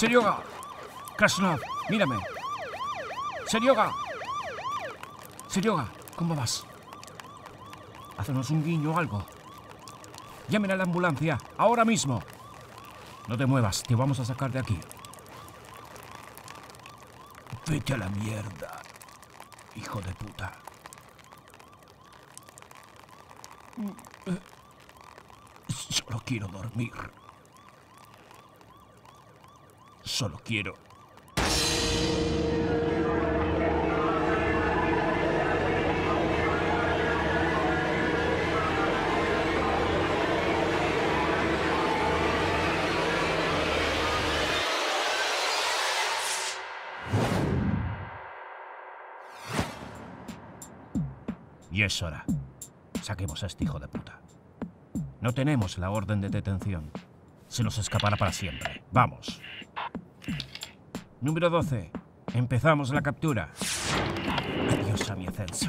Seryoga. Krasnov, mírame. Seryoga. Seryoga, ¿cómo vas? Haznos un guiño o algo. Llamen a la ambulancia, ahora mismo. No te muevas, te vamos a sacar de aquí. Vete a la mierda, hijo de puta. Solo quiero dormir. Solo quiero... Y es hora. Saquemos a este hijo de puta. No tenemos la orden de detención. Se nos escapará para siempre. Vamos. Número 12. Empezamos la captura. Adiós a mi ascenso.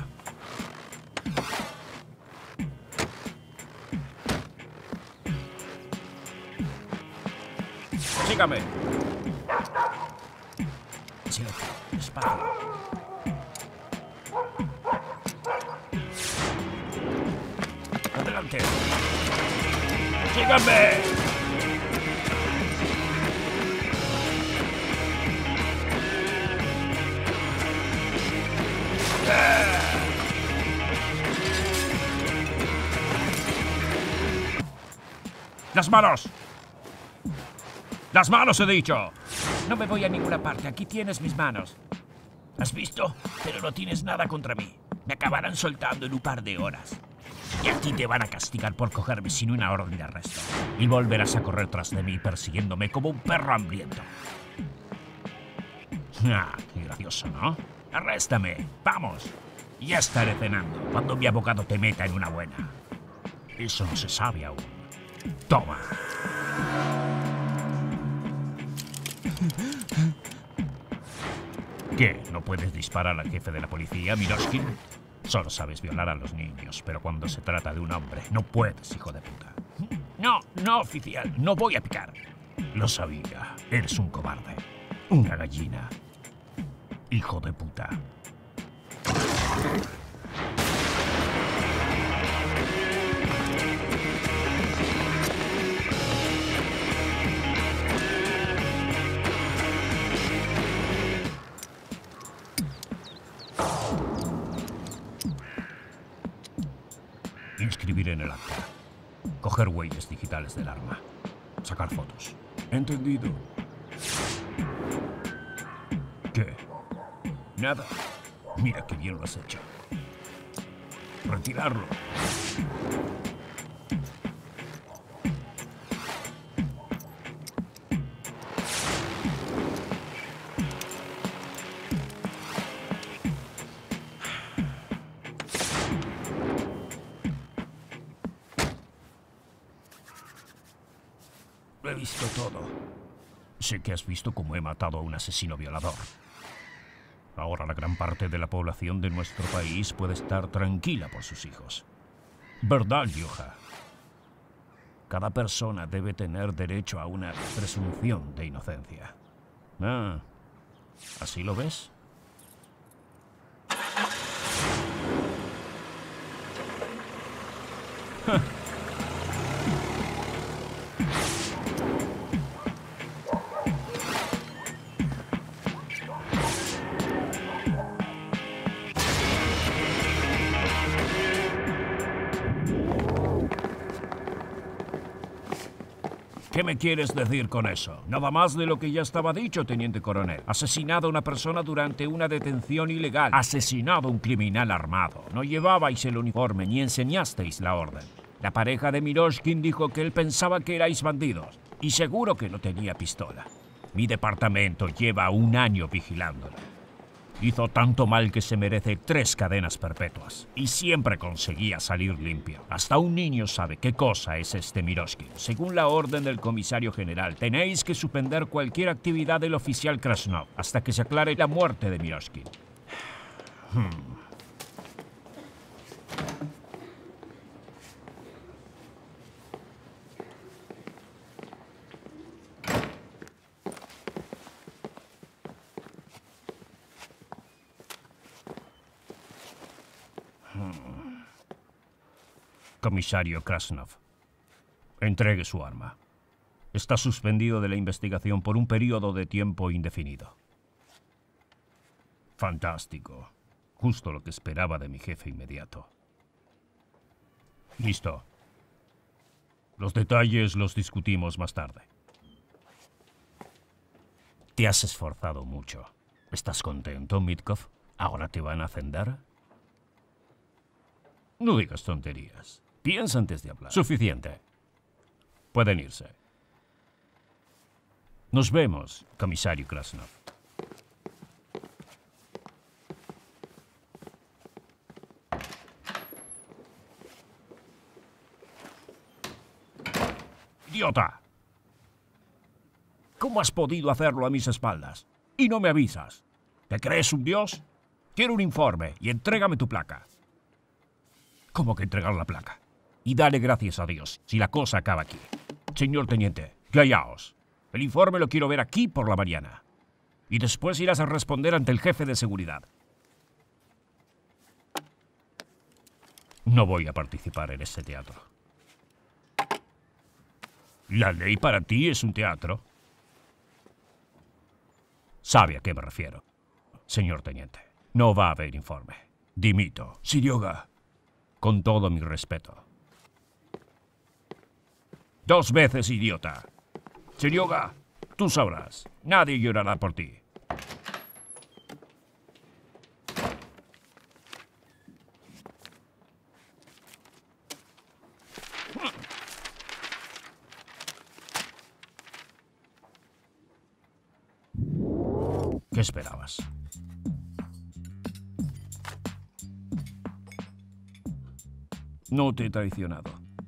Sígame. Silencio. Despacio. Adelante. ¡Síganme! ¡Las manos! ¡Las manos, he dicho! No me voy a ninguna parte. Aquí tienes mis manos. ¿Has visto? Pero no tienes nada contra mí. Me acabarán soltando en un par de horas. Y a ti te van a castigar por cogerme sin una orden de arresto. Y volverás a correr tras de mí persiguiéndome como un perro hambriento. Ah, qué gracioso, ¿no? Arréstame. Vamos. Ya estaré cenando cuando mi abogado te meta en una buena. Eso no se sabe aún. Toma. ¿Qué? ¿No puedes disparar al jefe de la policía, Miroshkin? Solo sabes violar a los niños, pero cuando se trata de un hombre, no puedes, hijo de puta. No, no, oficial, no voy a picar. Lo sabía. Eres un cobarde. Una gallina. Hijo de puta. Inscribir en el acta. Coger huellas digitales del arma. Sacar fotos. Entendido. ¿Qué? Nada. Mira qué bien lo has hecho. Retirarlo. Lo he visto todo. Sé que has visto cómo he matado a un asesino violador. Ahora la gran parte de la población de nuestro país puede estar tranquila por sus hijos. ¿Verdad, Yoja? Cada persona debe tener derecho a una presunción de inocencia. Ah, ¿así lo ves? ¿Qué me quieres decir con eso? Nada más de lo que ya estaba dicho, teniente coronel. Asesinado a una persona durante una detención ilegal. Asesinado a un criminal armado. No llevabais el uniforme ni enseñasteis la orden. La pareja de Miroshkin dijo que él pensaba que erais bandidos. Y seguro que no tenía pistola. Mi departamento lleva 1 año vigilándolo. Hizo tanto mal que se merece 3 cadenas perpetuas. Y siempre conseguía salir limpio. Hasta un niño sabe qué cosa es este Miroshkin. Según la orden del comisario general, tenéis que suspender cualquier actividad del oficial Krasnov hasta que se aclare la muerte de Miroshkin. Comisario Krasnov, entregue su arma. Está suspendido de la investigación por un periodo de tiempo indefinido. Fantástico. Justo lo que esperaba de mi jefe inmediato. Listo. Los detalles los discutimos más tarde. Te has esforzado mucho. ¿Estás contento, Mitkov? ¿Ahora te van a ascender? No digas tonterías. Piensa antes de hablar. Suficiente. Pueden irse. Nos vemos, comisario Krasnov. ¡Idiota! ¿Cómo has podido hacerlo a mis espaldas? Y no me avisas. ¿Te crees un dios? Quiero un informe y entrégame tu placa. ¿Cómo que entregar la placa? Y dale gracias a Dios si la cosa acaba aquí. Señor teniente, callaos. El informe lo quiero ver aquí por la mañana. Y después irás a responder ante el jefe de seguridad. No voy a participar en ese teatro. ¿La ley para ti es un teatro? Sabe a qué me refiero. Señor teniente, no va a haber informe. Dimito. Seryoga. Con todo mi respeto. 2 veces, idiota. Seryoga, tú sabrás. Nadie llorará por ti. ¿Qué esperabas? No te he traicionado.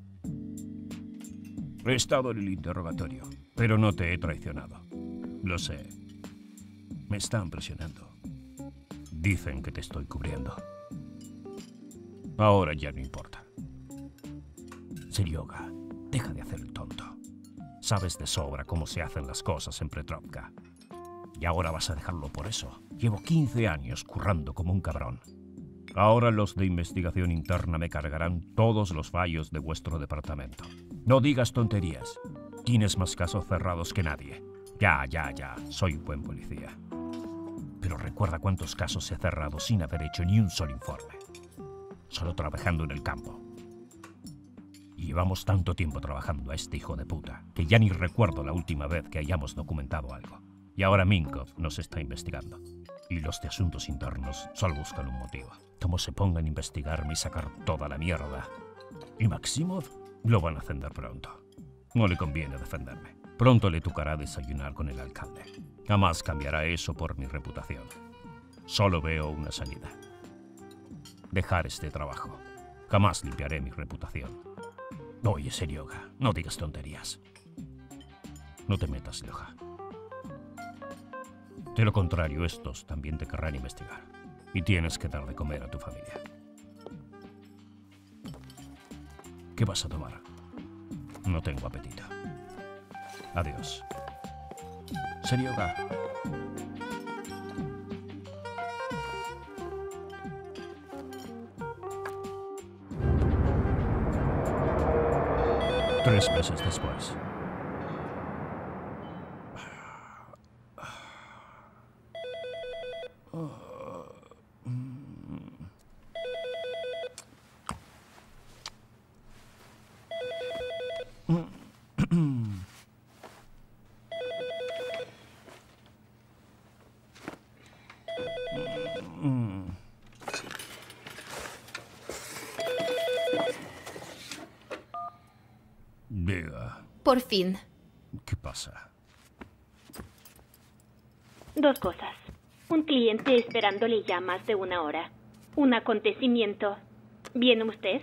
He estado en el interrogatorio, pero no te he traicionado. Lo sé. Me están presionando. Dicen que te estoy cubriendo. Ahora ya no importa. Seryoga, deja de hacer el tonto. Sabes de sobra cómo se hacen las cosas en Petrovka. Y ahora vas a dejarlo por eso. Llevo 15 años currando como un cabrón. Ahora los de investigación interna me cargarán todos los fallos de vuestro departamento. No digas tonterías. Tienes más casos cerrados que nadie. Ya. Soy un buen policía. Pero recuerda cuántos casos he cerrado sin haber hecho ni un solo informe. Solo trabajando en el campo. Y llevamos tanto tiempo trabajando a este hijo de puta que ya ni recuerdo la última vez que hayamos documentado algo. Y ahora Minkov nos está investigando. Y los de asuntos internos solo buscan un motivo. Como se pongan a investigarme y sacar toda la mierda. Y Maximov lo van a ascender pronto. No le conviene defenderme. Pronto le tocará desayunar con el alcalde. Jamás cambiará eso por mi reputación. Solo veo una salida. Dejar este trabajo. Jamás limpiaré mi reputación. Oye, Seryoga, no digas tonterías. No te metas, Lyoja. De lo contrario, estos también te querrán investigar. Y tienes que dar de comer a tu familia. ¿Qué vas a tomar? No tengo apetito. Adiós. Seryoga. Tres meses después. Diga. Por fin. ¿Qué pasa? 2 cosas. Un cliente esperándole ya más de 1 hora. Un acontecimiento. ¿Viene usted?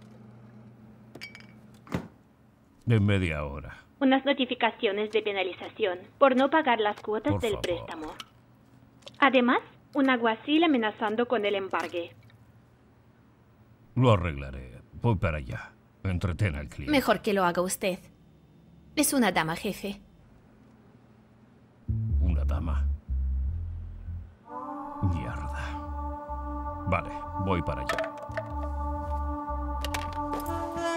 De media hora. Unas notificaciones de penalización por no pagar las cuotas Por del favor. préstamo. Además, un alguacil amenazando con el embargue. Lo arreglaré. Voy para allá. Entretén al cliente. Mejor que lo haga usted. Es una dama, jefe. ¿Una dama? Mierda. Vale, voy para allá.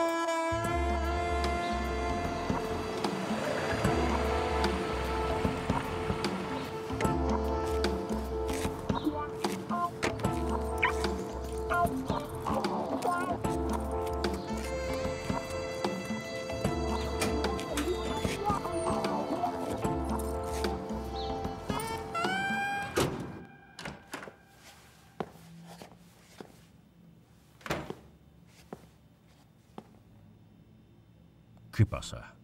¿Qué pasa?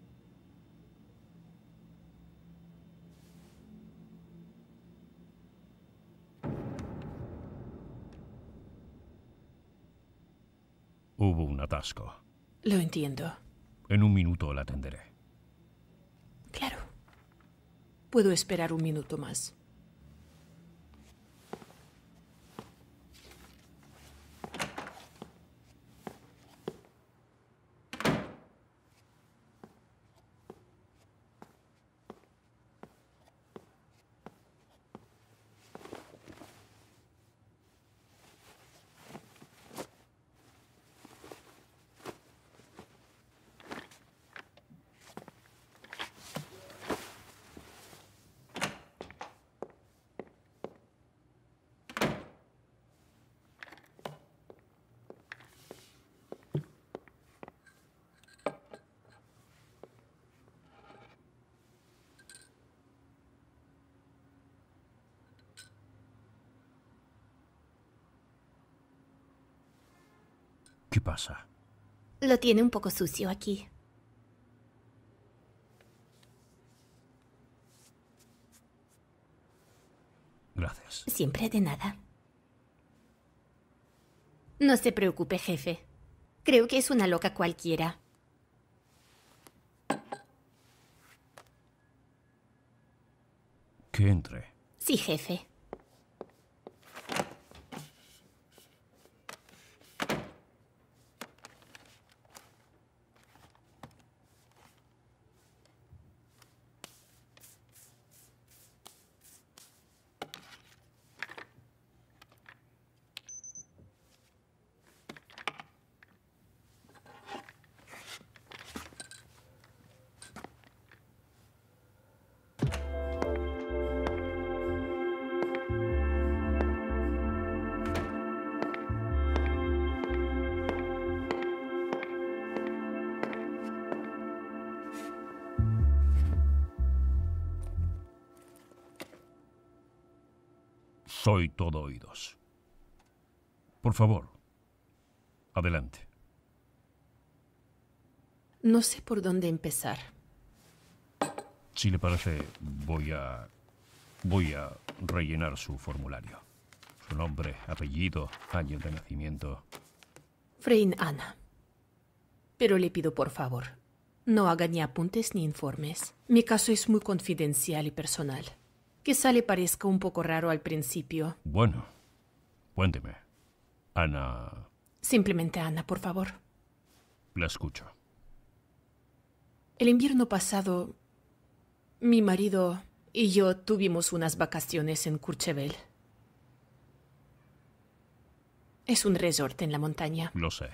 Hubo un atasco. Lo entiendo. En un minuto la atenderé. Claro. Puedo esperar un minuto más. ¿Qué pasa? Lo tiene un poco sucio aquí. Gracias. Siempre de nada. No se preocupe, jefe. Creo que es una loca cualquiera. Que entre. Sí, jefe. Soy todo oídos. Por favor, adelante. No sé por dónde empezar. Si le parece, voy a rellenar su formulario. Su nombre, apellido, año de nacimiento. Frein Anna. Pero le pido por favor, no haga ni apuntes ni informes. Mi caso es muy confidencial y personal. Quizá le parezca un poco raro al principio. Bueno, cuénteme. Ana, Simplemente Anna, por favor. la escucho. El invierno pasado, mi marido y yo tuvimos unas vacaciones en Courchevel. Es un resort en la montaña. Lo sé.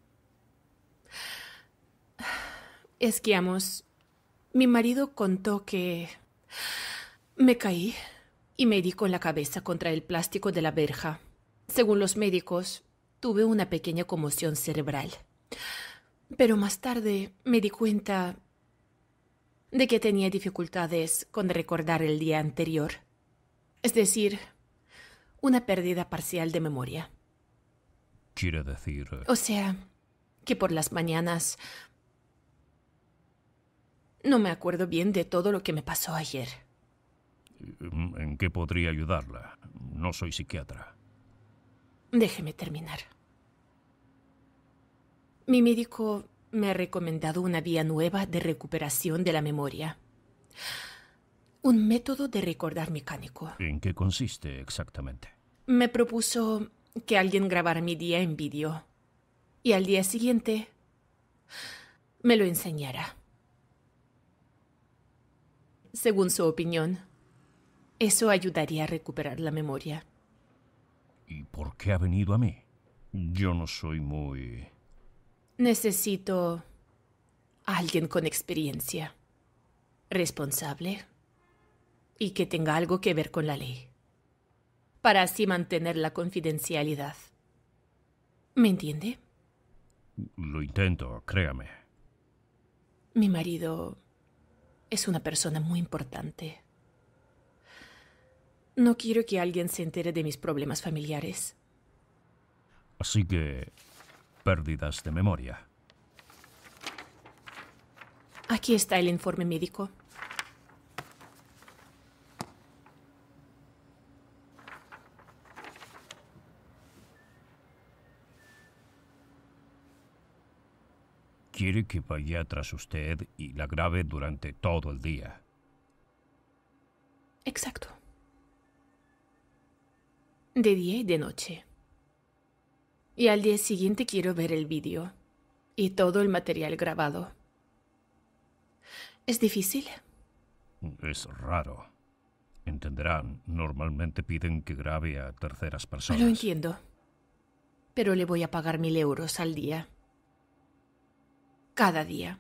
Esquiamos. Mi marido contó que me caí y me di con la cabeza contra el plástico de la verja. Según los médicos, tuve una pequeña conmoción cerebral. Pero más tarde me di cuenta de que tenía dificultades con recordar el día anterior. Es decir, una pérdida parcial de memoria. Quiere decir... O sea, que por las mañanas no me acuerdo bien de todo lo que me pasó ayer. ¿En qué podría ayudarla? No soy psiquiatra. Déjeme terminar. Mi médico me ha recomendado una vía nueva de recuperación de la memoria. Un método de recordar mecánico. ¿En qué consiste exactamente? Me propuso que alguien grabara mi día en vídeo y al día siguiente me lo enseñara. Según su opinión, eso ayudaría a recuperar la memoria. ¿Y por qué ha venido a mí? Yo no soy muy... Necesito a alguien con experiencia, responsable y que tenga algo que ver con la ley, para así mantener la confidencialidad. ¿Me entiende? Lo intento, créame. Mi marido es una persona muy importante. No quiero que alguien se entere de mis problemas familiares. Así que... pérdidas de memoria. Aquí está el informe médico. Quiere que vaya tras usted y la grabe durante todo el día. Exacto. De día y de noche. Y al día siguiente quiero ver el vídeo y todo el material grabado. ¿Es difícil? Es raro. Entenderán, normalmente piden que grabe a terceras personas. Lo entiendo. Pero le voy a pagar 1000 euros al día. Cada día.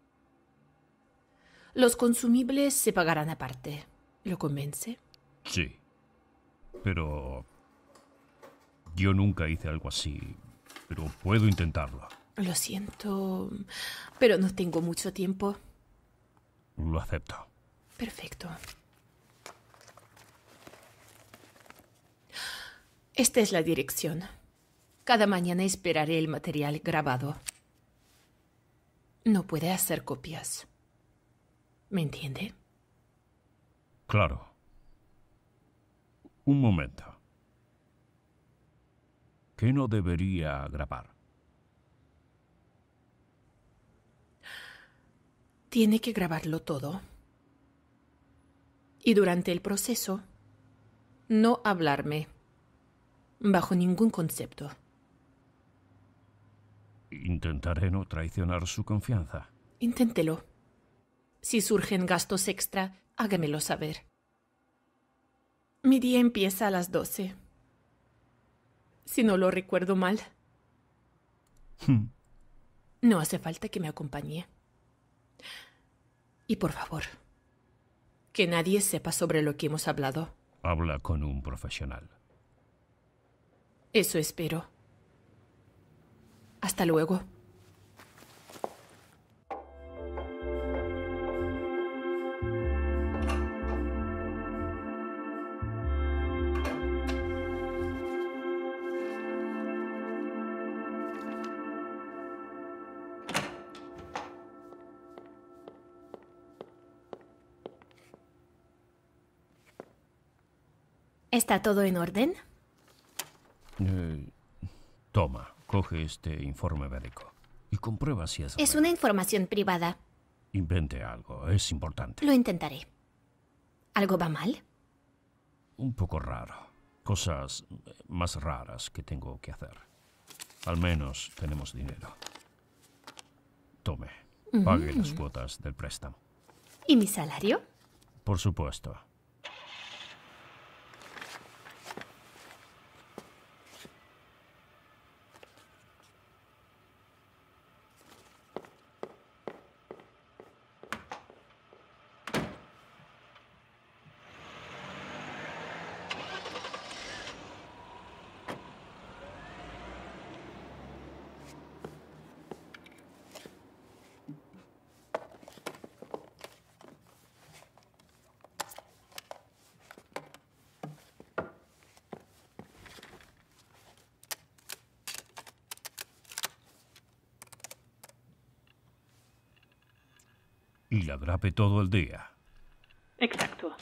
Los consumibles se pagarán aparte. ¿Lo convence? Sí. Pero... yo nunca hice algo así. Pero puedo intentarlo. Lo siento, pero no tengo mucho tiempo. Lo acepto. Perfecto. Esta es la dirección. Cada mañana esperaré el material grabado. No puede hacer copias. ¿Me entiende? Claro. Un momento. ¿Qué no debería grabar? Tiene que grabarlo todo. Y durante el proceso, no hablarme. Bajo ningún concepto. Intentaré no traicionar su confianza. Inténtelo. Si surgen gastos extra, hágamelo saber. Mi día empieza a las 12. Si no lo recuerdo mal. No hace falta que me acompañe. Y por favor, que nadie sepa sobre lo que hemos hablado. Habla con un profesional. Eso espero. Hasta luego. ¿Está todo en orden? Toma, coge este informe médico y comprueba si es Es real. una información privada. Invente algo, es importante. Lo intentaré. ¿Algo va mal? Un poco raro. Cosas más raras que tengo que hacer. Al menos tenemos dinero. Tome, pague las cuotas del préstamo. ¿Y mi salario? Por supuesto. Y la grabe todo el día. Exacto.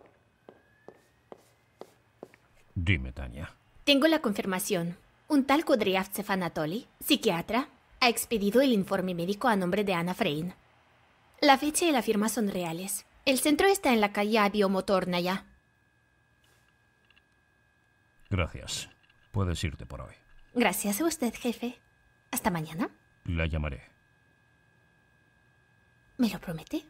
Dime, Tania. Tengo la confirmación. Un tal Kudryavtsev Anatoly, psiquiatra, ha expedido el informe médico a nombre de Anna Frein. La fecha y la firma son reales. El centro está en la calle Aviomotornaya. Gracias. Puedes irte por hoy. Gracias a usted, jefe. Hasta mañana. La llamaré. ¿Me lo promete?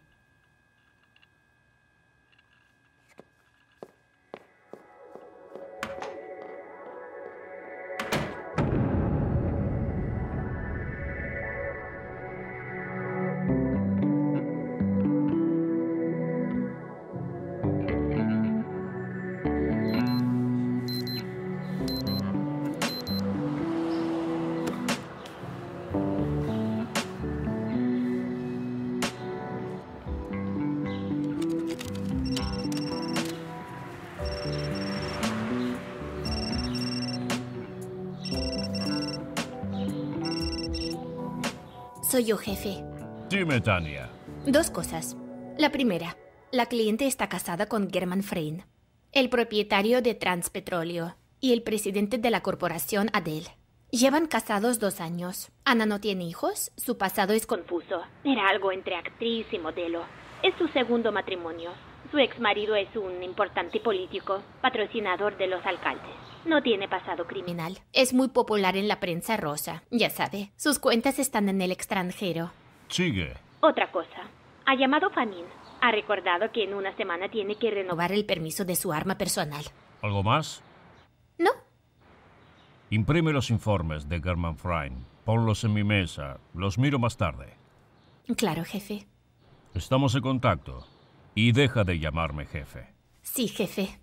Soy yo, jefe. Dime, Tania. Dos cosas. La primera, la cliente está casada con Germán Frein, el propietario de Transpetróleo y el presidente de la corporación Adel. Llevan casados 2 años. Ana no tiene hijos, su pasado es Confuso. Era algo entre actriz y modelo. Es su segundo matrimonio. Su exmarido es un importante político, patrocinador de los alcaldes. No tiene pasado criminal. Es muy popular en la prensa rosa. Ya sabe, sus cuentas están en el extranjero. Sigue. Otra cosa. Ha llamado Fanny. Ha recordado que en una semana tiene que renovar El permiso de su arma personal. ¿Algo más? ¿No? Imprime los informes de Germán Frein. Ponlos en mi mesa. Los miro más tarde. Claro, jefe. Estamos en contacto. Y deja de llamarme jefe. Sí, jefe.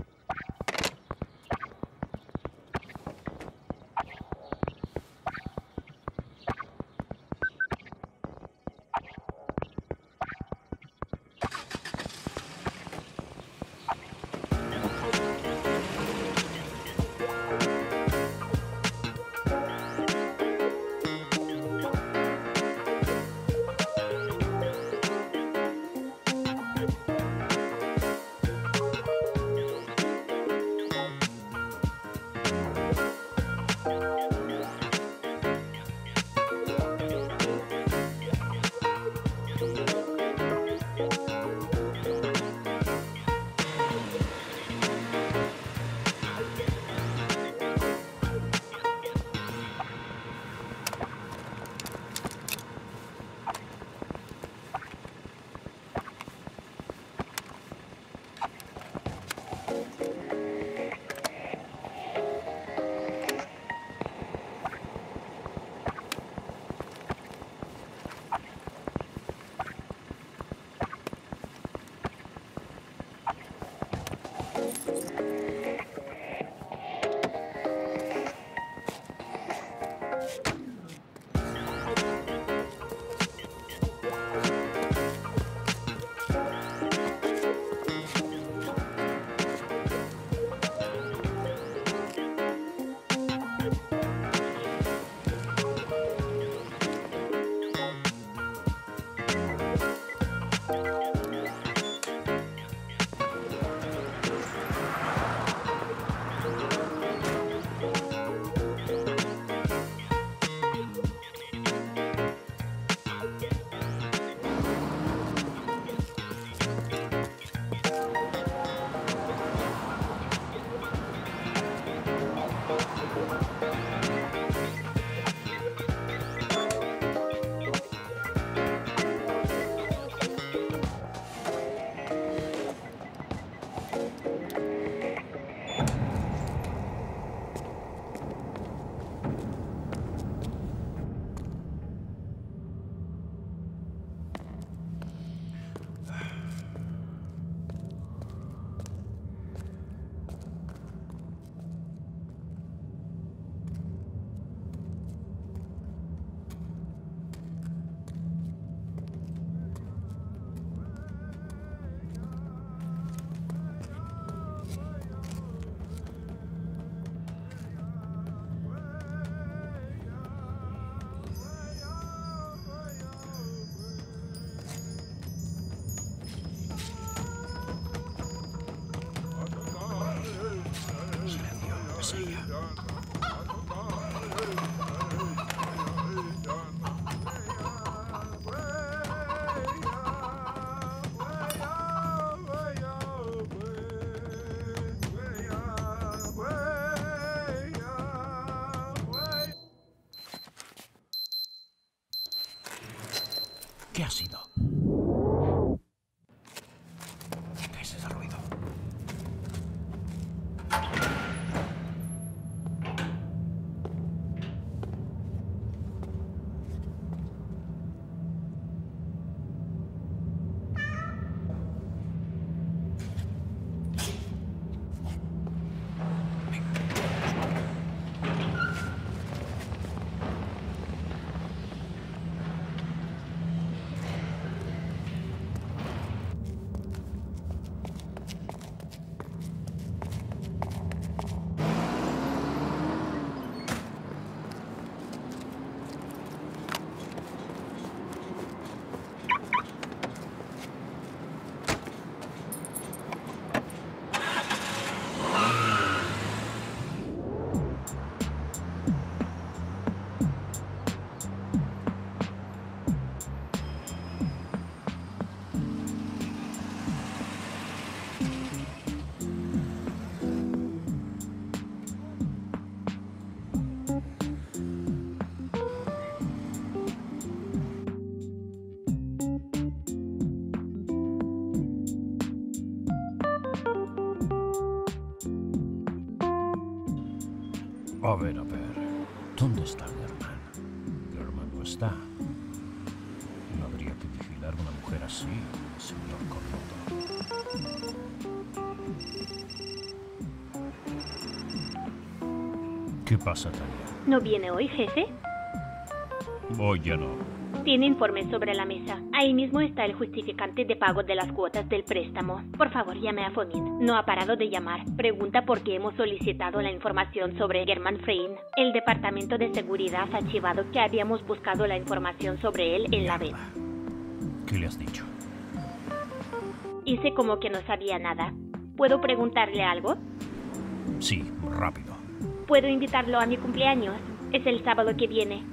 ¿Qué ha sido? ¿Qué es ese ruido? A ver. ¿Dónde está Germán? Germán no está. No habría que vigilar a una mujer así, señor Cornuto. ¿Qué pasa, Tania? ¿No viene hoy, jefe? Hoy ya no. Tiene informes sobre la mesa. Ahí mismo está el justificante de pago de las cuotas del préstamo. Por favor, llame a Fomin. No ha parado de llamar. Pregunta por qué hemos solicitado la información sobre Germán Frein. El Departamento de Seguridad ha archivado que habíamos buscado la información sobre él en la web. ¿Qué le has dicho? Hice como que no sabía nada. ¿Puedo preguntarle algo? Sí, rápido. ¿Puedo invitarlo a mi cumpleaños? Es el sábado que viene.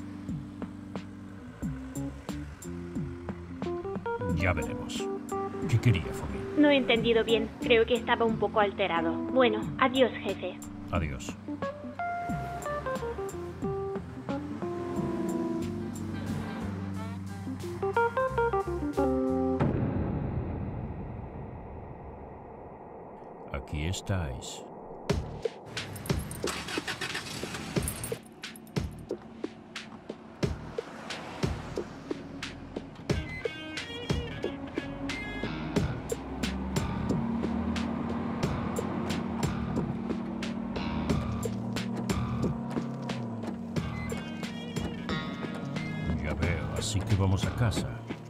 Ya veremos. ¿Qué quería, Fomin? No he entendido bien. Creo que estaba un poco alterado. Bueno, adiós, jefe. Adiós. Aquí estáis. Ya veo, así que vamos a casa.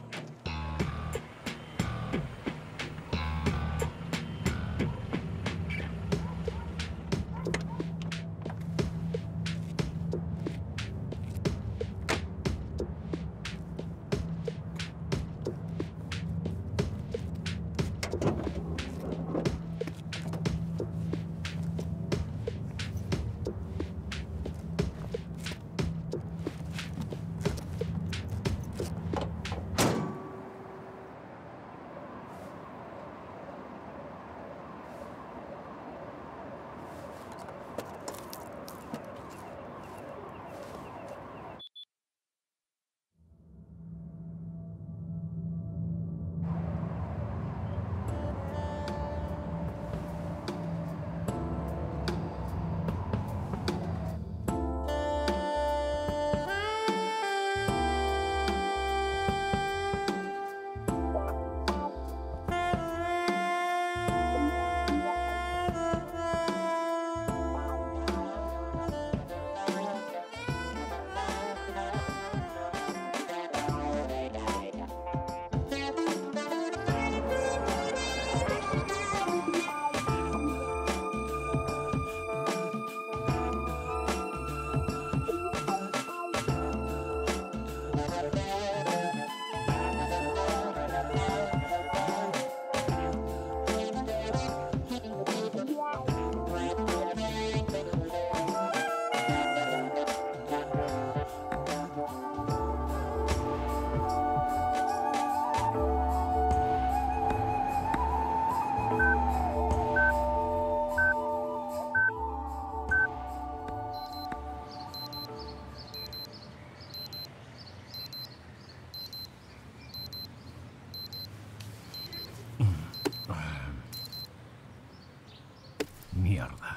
Mierda.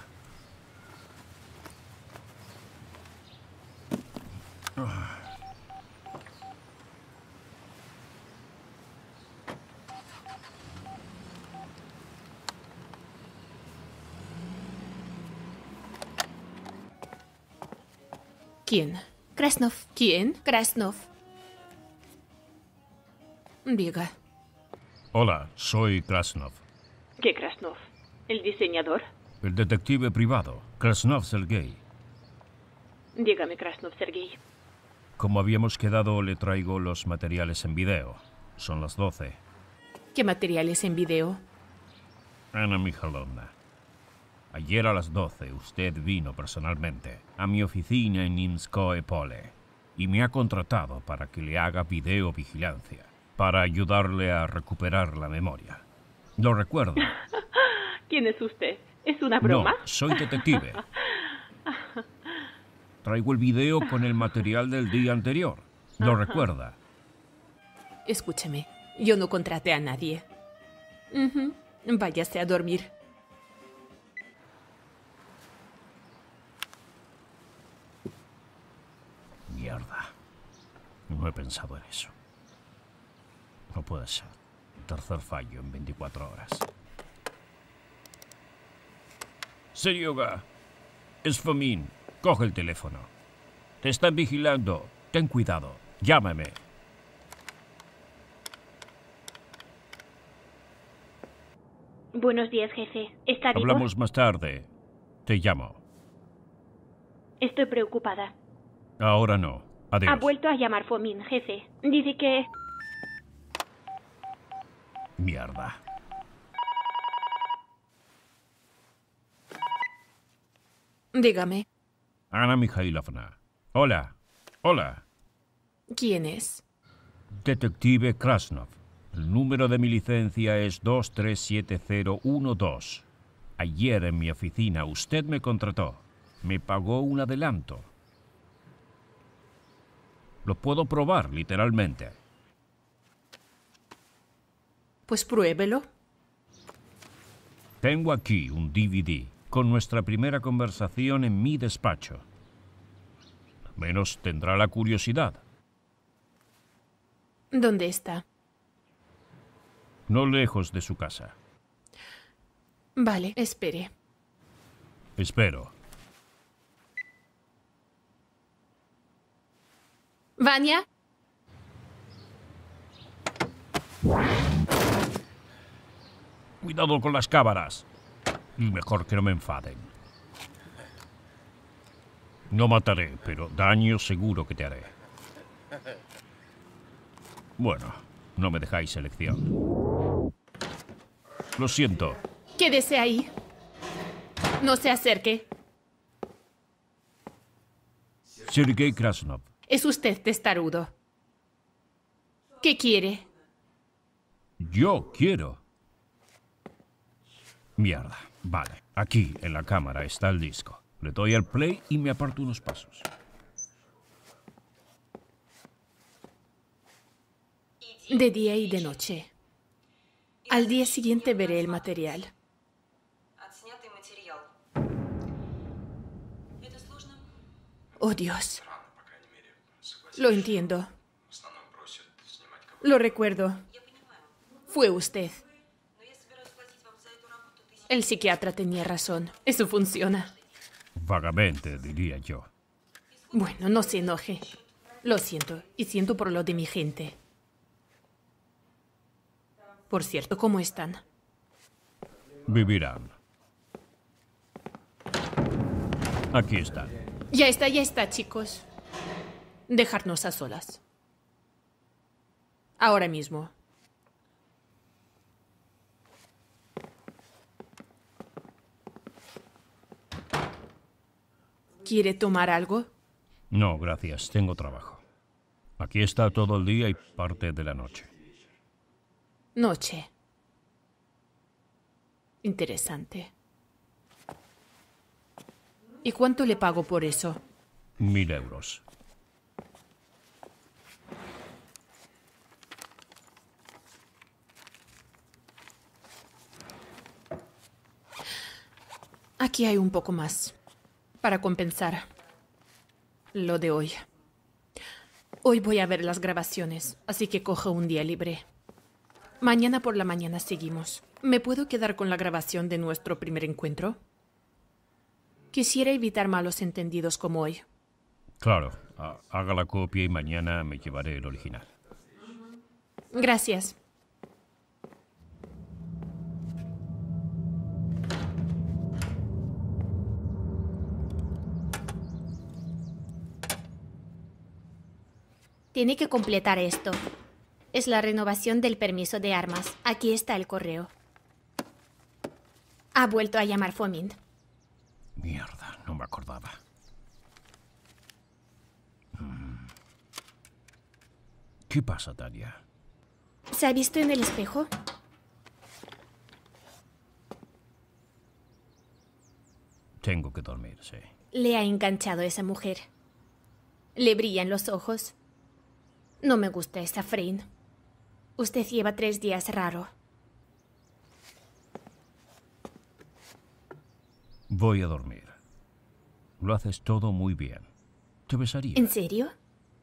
¿Quién? Krasnov. ¿Quién? Krasnov. Diga. Hola, soy Krasnov. ¿Qué Krasnov? ¿El diseñador? El detective privado, Krasnov Sergei. Dígame, Krasnov Sergei. Como habíamos quedado, le traigo los materiales en video. Son las 12. ¿Qué materiales en video? Ana Mikhailovna, ayer a las 12 usted vino personalmente a mi oficina en Nimskoe Pole y me ha contratado para que le haga videovigilancia, para ayudarle a recuperar la memoria. ¿Lo recuerda? ¿Quién es usted? ¿Es una broma? No, soy detective. Traigo el video con el material del día anterior. ¿Lo recuerda? Escúcheme, yo no contraté a nadie. Váyase a dormir. Mierda. No he pensado en eso. No puede ser. Tercer fallo en 24 horas. Seryoga, es Fomin. Coge el teléfono. Te están vigilando. Ten cuidado. Llámame. Buenos días, jefe. ¿Está vivo? Hablamos más tarde. Te llamo. Estoy preocupada. Ahora no. Adiós. Ha vuelto a llamar Fomin, jefe. Dice que... Mierda. Dígame, Ana Mikhailovna. Hola. Hola. ¿quién es? Detective Krasnov. El número de mi licencia es 237012. Ayer en mi oficina usted me contrató. Me pagó un adelanto. Lo puedo probar, literalmente. Pues pruébelo. Tengo aquí un DVD con nuestra primera conversación en mi despacho. Al menos tendrá la curiosidad. ¿Dónde está? No lejos de su casa. Vale, espere. Espero. ¿Vania? Cuidado con las cámaras. Y mejor que no me enfaden. No mataré, pero daño seguro que te haré. Bueno, no me dejáis elección. Lo siento. Quédese ahí. No se acerque. Sergei Krasnov. Es usted testarudo. ¿Qué quiere? Yo quiero. Mierda. Vale. Aquí, en la cámara, está el disco. Le doy al play y me aparto unos pasos. De día y de noche. Al día siguiente veré el material. Oh, Dios. Lo entiendo. Lo recuerdo. Fue usted. El psiquiatra tenía razón. Eso funciona. Vagamente, diría yo. Bueno, no se enoje. Lo siento. Y siento por lo de mi gente. Por cierto, ¿cómo están? Vivirán. Aquí están. Ya está, chicos. Dejarnos a solas. Ahora mismo. ¿Quiere tomar algo? No, gracias. Tengo trabajo. Aquí está todo el día y parte de la noche. Noche. Interesante. ¿Y cuánto le pago por eso? 1000 euros. Aquí hay un poco más. Para compensar lo de hoy. Hoy voy a ver las grabaciones, así que cojo un día libre. Mañana por la mañana seguimos. ¿Me puedo quedar con la grabación de nuestro primer encuentro? Quisiera evitar malos entendidos como hoy. Claro, haga la copia y mañana me llevaré el original. Gracias. Tiene que completar esto. Es la renovación del permiso de armas. Aquí está el correo. Ha vuelto a llamar Fomin. Mierda, no me acordaba. ¿Qué pasa, Tania? ¿Se ha visto en el espejo? Tengo que dormir, sí. Le ha enganchado esa mujer. Le brillan los ojos. No me gusta esa Frein. Usted lleva 3 días raro. Voy a dormir. Lo haces todo muy bien. Te besaría. ¿En serio?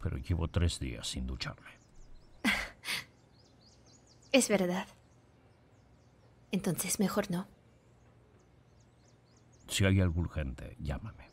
pero llevo 3 días sin ducharme. Es verdad. Entonces mejor no. Si hay algo urgente, llámame.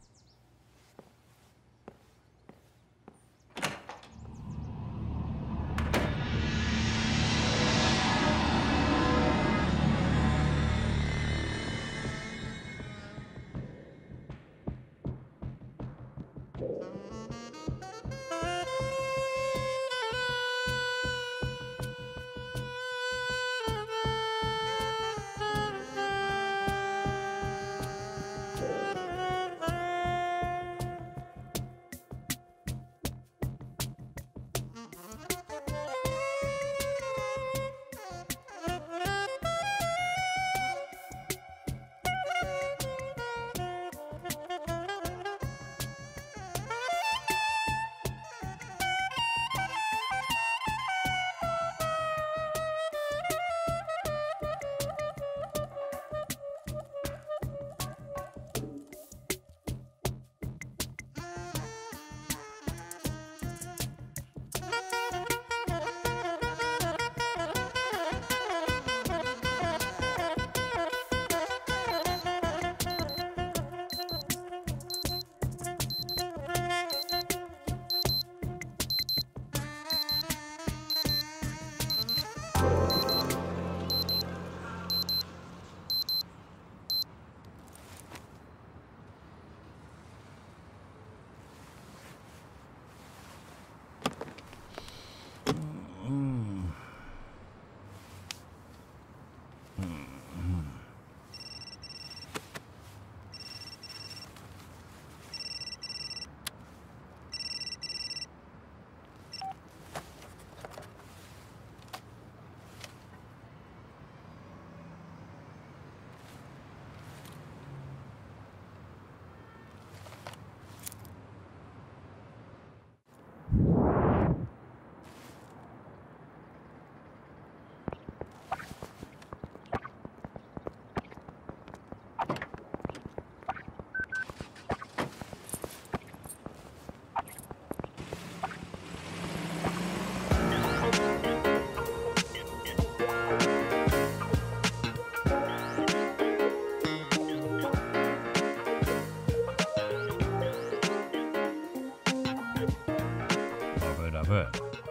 A ver,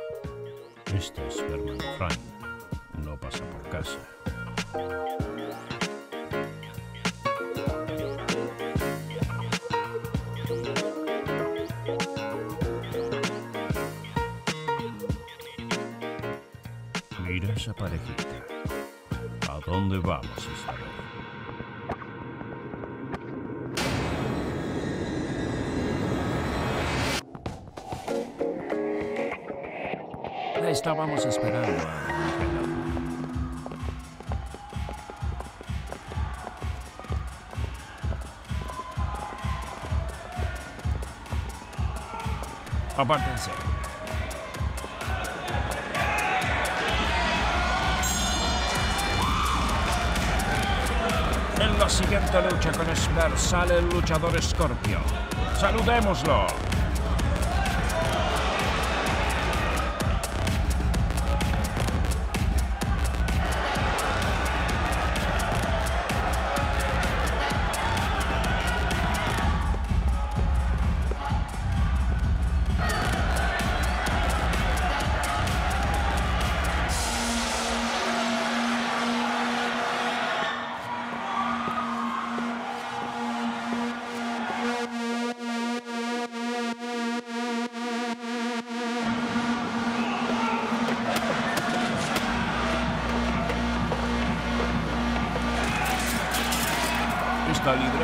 este es German Frein. No pasa por casa. Mira esa parejita. ¿A dónde vamos esta vez? Estábamos esperando a Ángela. Apártense. En la siguiente lucha con Esmer sale el luchador Scorpio. ¡Saludémoslo! ¿Está libre?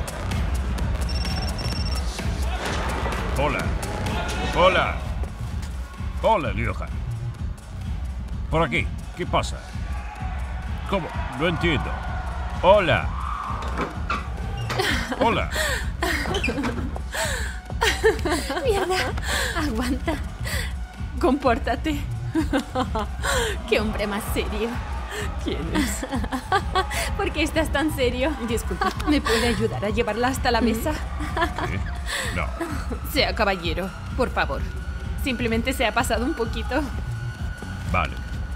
Hola. Hola. Hola, Lioja. Por aquí. ¿Qué pasa? ¿Cómo? No entiendo. Hola. Hola. Mierda. Aguanta. Compórtate. Qué hombre más serio. ¿Quién es? ¿Por qué estás tan serio? Disculpa, ¿me puede ayudar a llevarla hasta la mesa? ¿Qué? No. Sea caballero, por favor. Simplemente se ha pasado un poquito. Vale.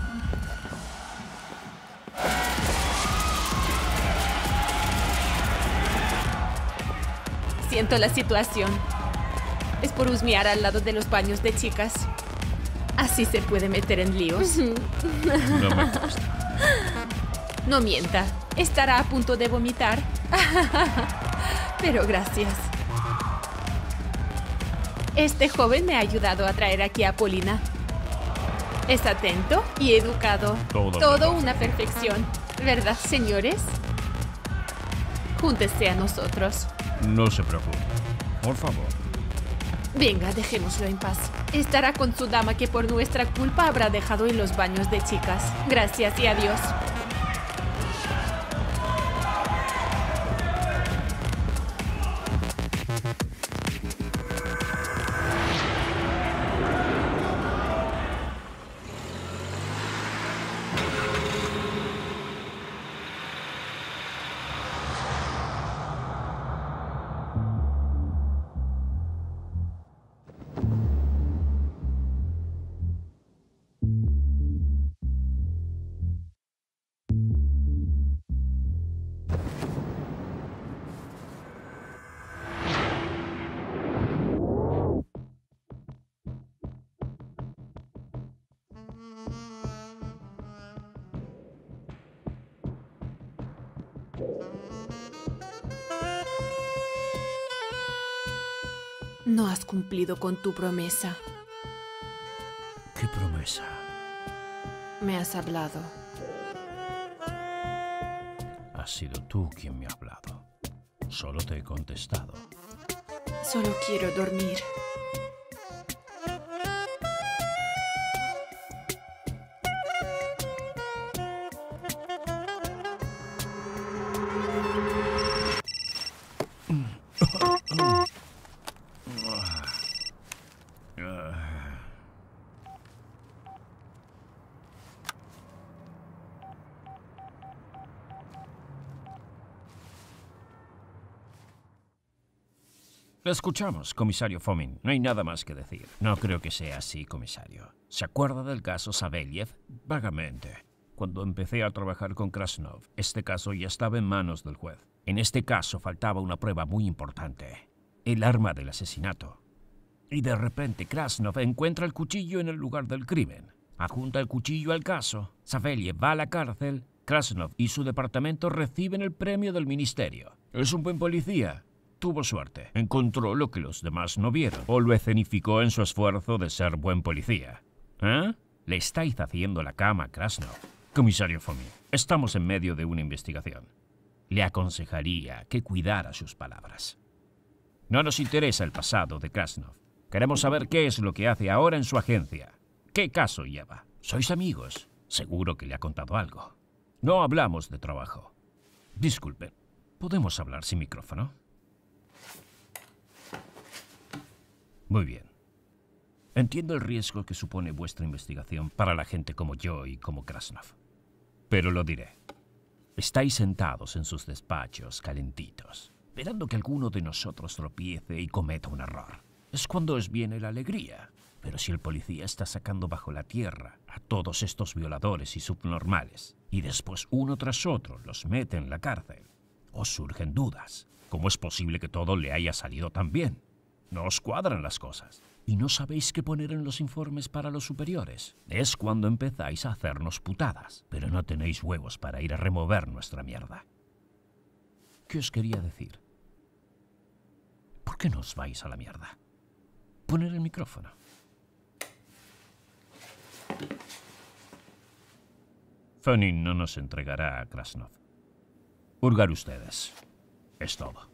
Siento la situación. Es por husmear al lado de los baños de chicas. Así se puede meter en líos. No me gusta. No mienta. Estará a punto de vomitar. Pero gracias. Este joven me ha ayudado a traer aquí a Polina. Es atento y educado. Todo una perfección. ¿Verdad, señores? Júntese a nosotros. No se preocupe. Por favor. Venga, dejémoslo en paz. Estará con su dama que por nuestra culpa habrá dejado en los baños de chicas. Gracias y adiós. No has cumplido con tu promesa. ¿Qué promesa? Me has hablado. Has sido tú quien me ha hablado. Solo te he contestado. Solo quiero dormir. Le escuchamos, comisario Fomin. No hay nada más que decir. No creo que sea así, comisario. ¿Se acuerda del caso Savelyev? Vagamente. Cuando empecé a trabajar con Krasnov, este caso ya estaba en manos del juez. En este caso faltaba una prueba muy importante. El arma del asesinato. Y de repente Krasnov encuentra el cuchillo en el lugar del crimen. Adjunta el cuchillo al caso. Savelyev va a la cárcel. Krasnov y su departamento reciben el premio del ministerio. Es un buen policía. Tuvo suerte. Encontró lo que los demás no vieron. O lo escenificó en su esfuerzo de ser buen policía. ¿Eh? Le estáis haciendo la cama a Krasnov. Comisario Fomin, estamos en medio de una investigación. Le aconsejaría que cuidara sus palabras. No nos interesa el pasado de Krasnov. Queremos saber qué es lo que hace ahora en su agencia. ¿Qué caso lleva? ¿Sois amigos? Seguro que le ha contado algo. No hablamos de trabajo. Disculpen, ¿podemos hablar sin micrófono? Muy bien. Entiendo el riesgo que supone vuestra investigación para la gente como yo y como Krasnov. Pero lo diré. Estáis sentados en sus despachos calentitos, esperando que alguno de nosotros tropiece y cometa un error. Es cuando os viene la alegría. Pero si el policía está sacando bajo la tierra a todos estos violadores y subnormales, y después uno tras otro los mete en la cárcel, os surgen dudas. ¿Cómo es posible que todo le haya salido tan bien? No os cuadran las cosas. Y no sabéis qué poner en los informes para los superiores. Es cuando empezáis a hacernos putadas. Pero no tenéis huevos para ir a remover nuestra mierda. ¿Qué os quería decir? ¿Por qué no os vais a la mierda? Poner el micrófono. Fomin no nos entregará a Krasnov. Hurgar ustedes. Es todo.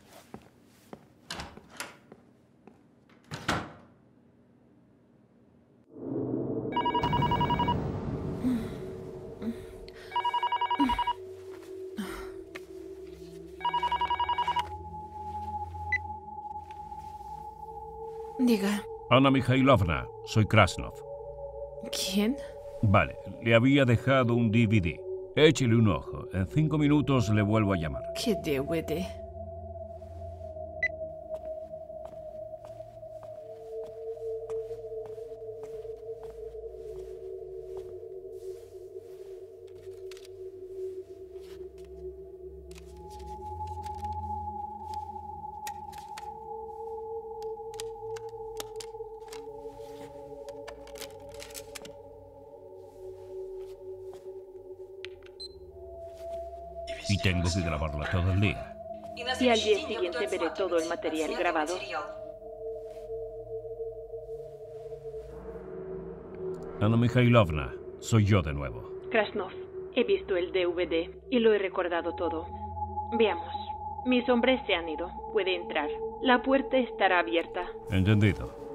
Diga. Anna Mikhailovna, soy Krasnov. ¿Quién? Vale, le había dejado un DVD. Échele un ojo. En 5 minutos le vuelvo a llamar. ¿Qué DVD? Y tengo que grabarla todo el día. Y al día siguiente veré todo el material grabado. Anna Mikhailovna, soy yo de nuevo. Krasnov, he visto el DVD y lo he recordado todo. Veamos. Mis hombres se han ido. Puede entrar. La puerta estará abierta. Entendido.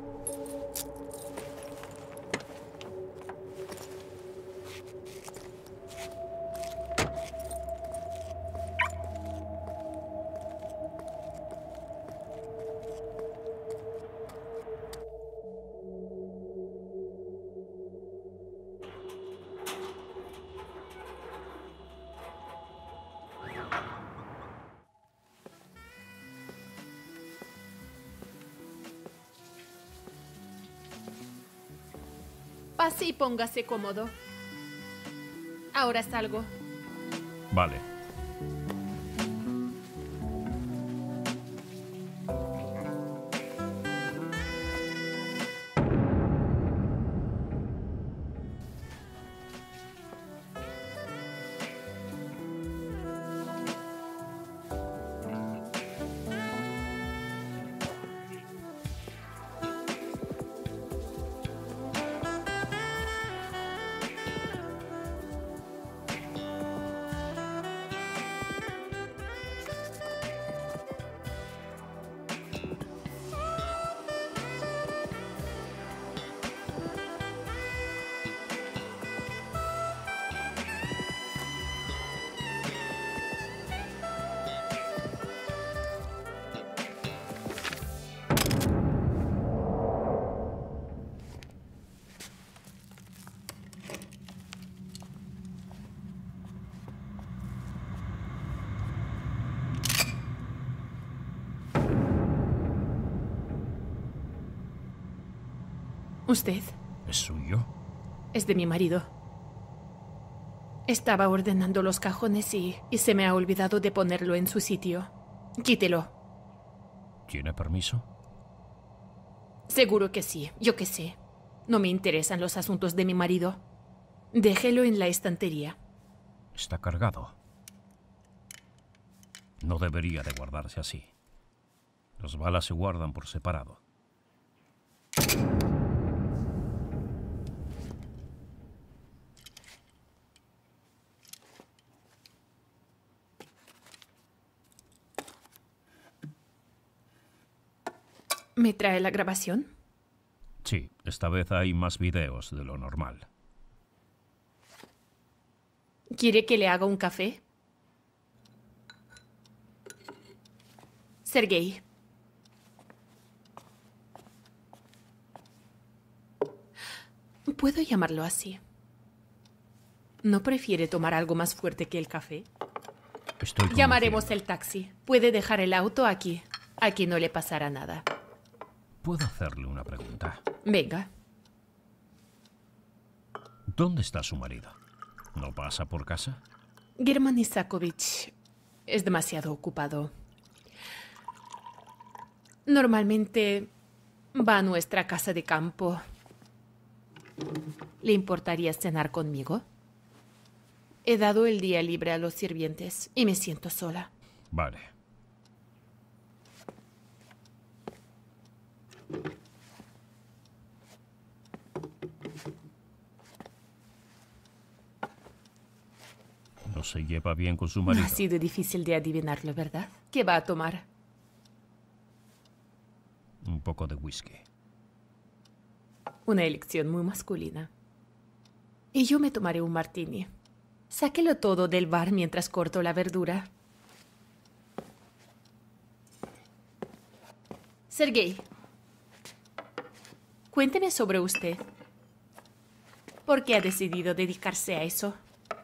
Pase y póngase cómodo. Ahora salgo. Vale. ¿Usted? ¿Es suyo? Es de mi marido. Estaba ordenando los cajones y se me ha olvidado de ponerlo en su sitio. Quítelo. ¿Tiene permiso? Seguro que sí. Yo qué sé. No me interesan los asuntos de mi marido. Déjelo en la estantería. Está cargado. No debería de guardarse así. Las balas se guardan por separado. ¿Me trae la grabación? Sí, esta vez hay más videos de lo normal. ¿Quiere que le haga un café? Sergei. ¿Puedo llamarlo así? ¿No prefiere tomar algo más fuerte que el café? Llamaremos el taxi. Puede dejar el auto aquí. Aquí no le pasará nada. ¿Puedo hacerle una pregunta? Venga. ¿Dónde está su marido? ¿No pasa por casa? German Isakovich es demasiado ocupado. Normalmente va a nuestra casa de campo. ¿Le importaría cenar conmigo? He dado el día libre a los sirvientes y me siento sola. Vale. No se lleva bien con su marido. No ha sido difícil de adivinarlo, ¿verdad? ¿Qué va a tomar? Un poco de whisky. Una elección muy masculina. Y yo me tomaré un martini. Sáquelo todo del bar mientras corto la verdura. Sergei. Cuénteme sobre usted. ¿Por qué ha decidido dedicarse a eso?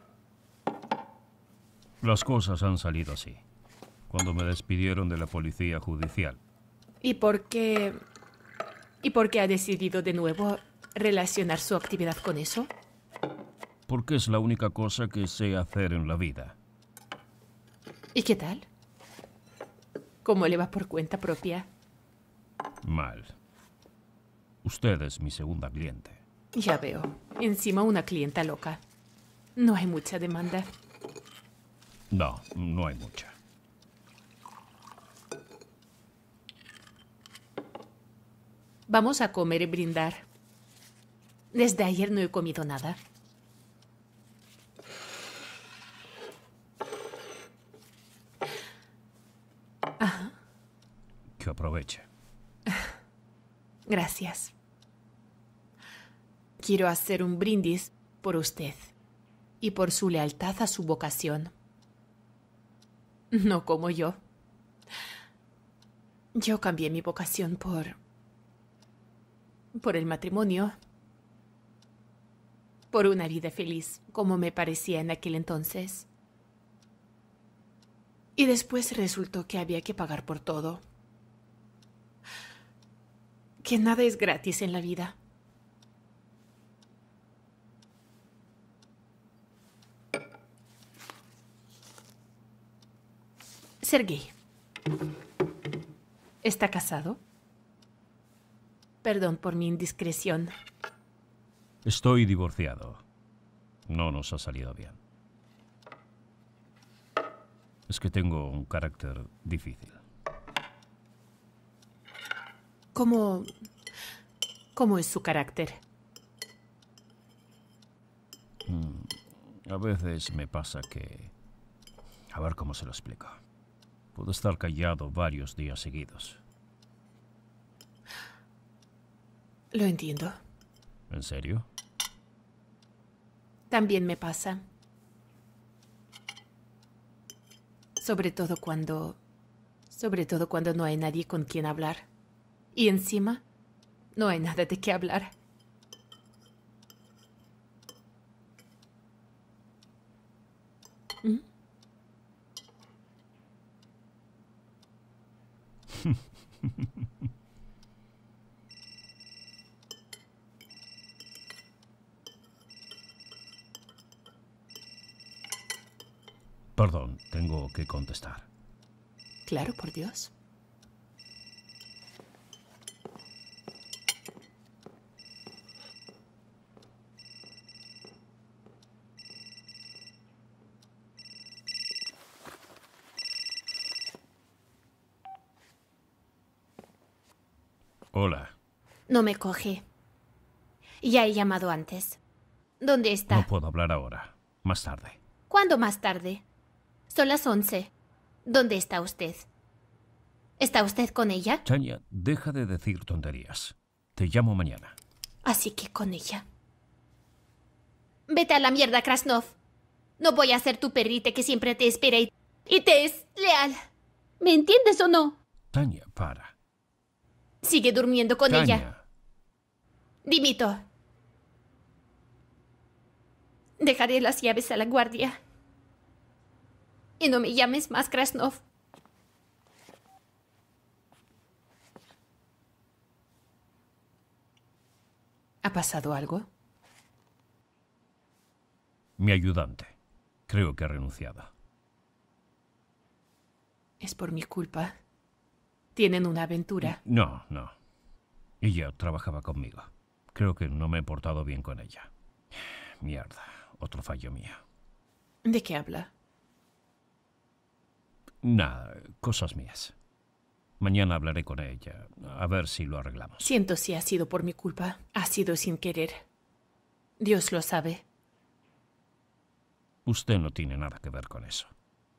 Las cosas han salido así. Cuando me despidieron de la policía judicial. ¿Y por qué ha decidido de nuevo relacionar su actividad con eso? Porque es la única cosa que sé hacer en la vida. ¿Y qué tal? ¿Cómo le va por cuenta propia? Mal. Usted es mi segunda cliente. Ya veo. Encima una clienta loca. No hay mucha demanda. No, no hay mucha. Vamos a comer y brindar. Desde ayer no he comido nada. Ajá. Que aproveche. Gracias. Quiero hacer un brindis por usted y por su lealtad a su vocación. No como yo. Yo cambié mi vocación por el matrimonio, por una vida feliz, como me parecía en aquel entonces. Y después resultó que había que pagar por todo. Que nada es gratis en la vida. Sergei, ¿está casado? Perdón por mi indiscreción. Estoy divorciado. No nos ha salido bien. Es que tengo un carácter difícil. ¿Cómo es su carácter? A veces me pasa que... A ver cómo se lo explico. Puedo estar callado varios días seguidos. Lo entiendo. ¿En serio? También me pasa. Sobre todo cuando no hay nadie con quien hablar. Y encima, no hay nada de qué hablar. ¿Mm? Perdón, tengo que contestar. Claro, por Dios. Hola. No me coge. Ya he llamado antes. ¿Dónde está? No puedo hablar ahora. Más tarde. ¿Cuándo más tarde? Son las 11. ¿Dónde está usted? ¿Está usted con ella? Tanya, deja de decir tonterías. Te llamo mañana. Así que con ella. Vete a la mierda, Krasnov. No voy a ser tu perrite que siempre te espera y te es leal. ¿Me entiendes o no? Tanya, para. Sigue durmiendo con Tanya. ella. Dimito. Dejaré las llaves a la guardia. Y no me llames más, Krasnov. ¿Ha pasado algo? Mi ayudante. Creo que ha renunciado. Es por mi culpa. Tienen una aventura. No. Ella trabajaba conmigo. Creo que no me he portado bien con ella. Mierda, otro fallo mío. ¿De qué habla? Nada, cosas mías. Mañana hablaré con ella, a ver si lo arreglamos. Siento si ha sido por mi culpa. Ha sido sin querer. Dios lo sabe. Usted no tiene nada que ver con eso.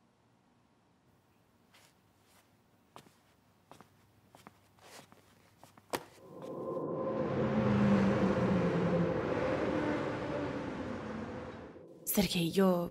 Sergei, yo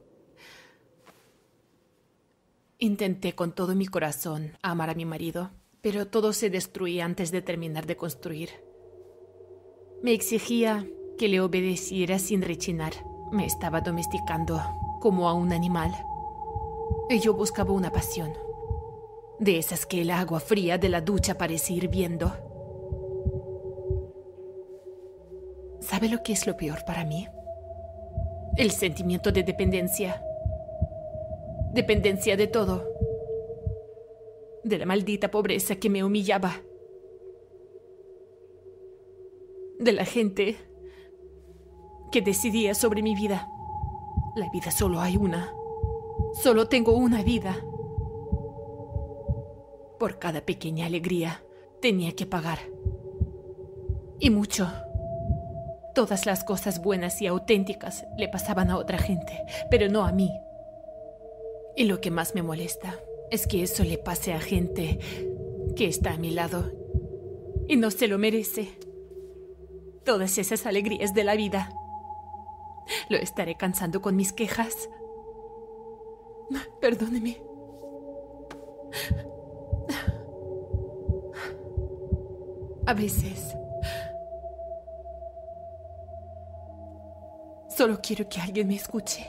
intenté con todo mi corazón amar a mi marido, pero todo se destruía antes de terminar de construir. Me exigía que le obedeciera sin rechinar. Me estaba domesticando como a un animal. Y yo buscaba una pasión. De esas que el agua fría de la ducha parece hirviendo. ¿Sabe lo que es lo peor para mí? El sentimiento de dependencia. Dependencia de todo. De la maldita pobreza que me humillaba. De la gente que decidía sobre mi vida. La vida solo hay una. Solo tengo una vida. Por cada pequeña alegría tenía que pagar. Y mucho. Todas las cosas buenas y auténticas le pasaban a otra gente, pero no a mí. Y lo que más me molesta es que eso le pase a gente que está a mi lado y no se lo merece. Todas esas alegrías de la vida. Lo estaré cansando con mis quejas. Perdóneme. A veces solo quiero que alguien me escuche.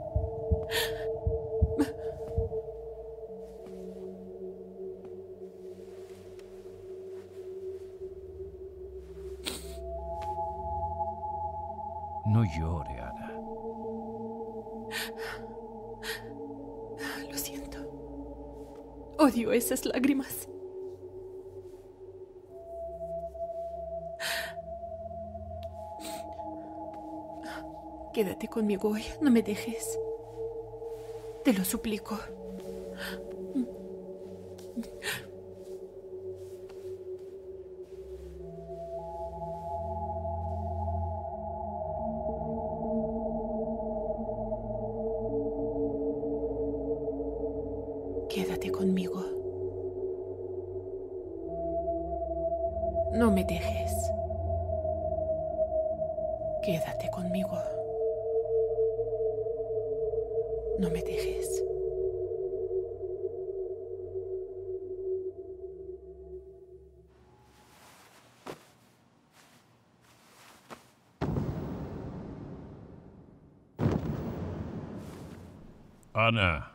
No llore, Ana. Lo siento. Odio esas lágrimas. Quédate conmigo hoy, no me dejes. Te lo suplico. Quédate conmigo. No me dejes. Quédate conmigo. No me dejes. Ana.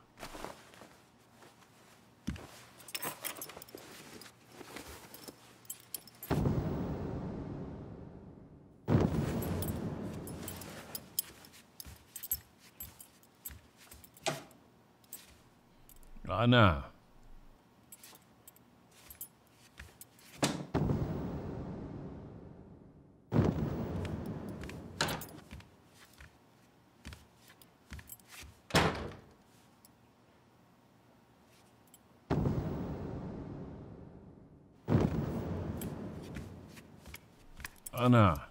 Ana. Ana.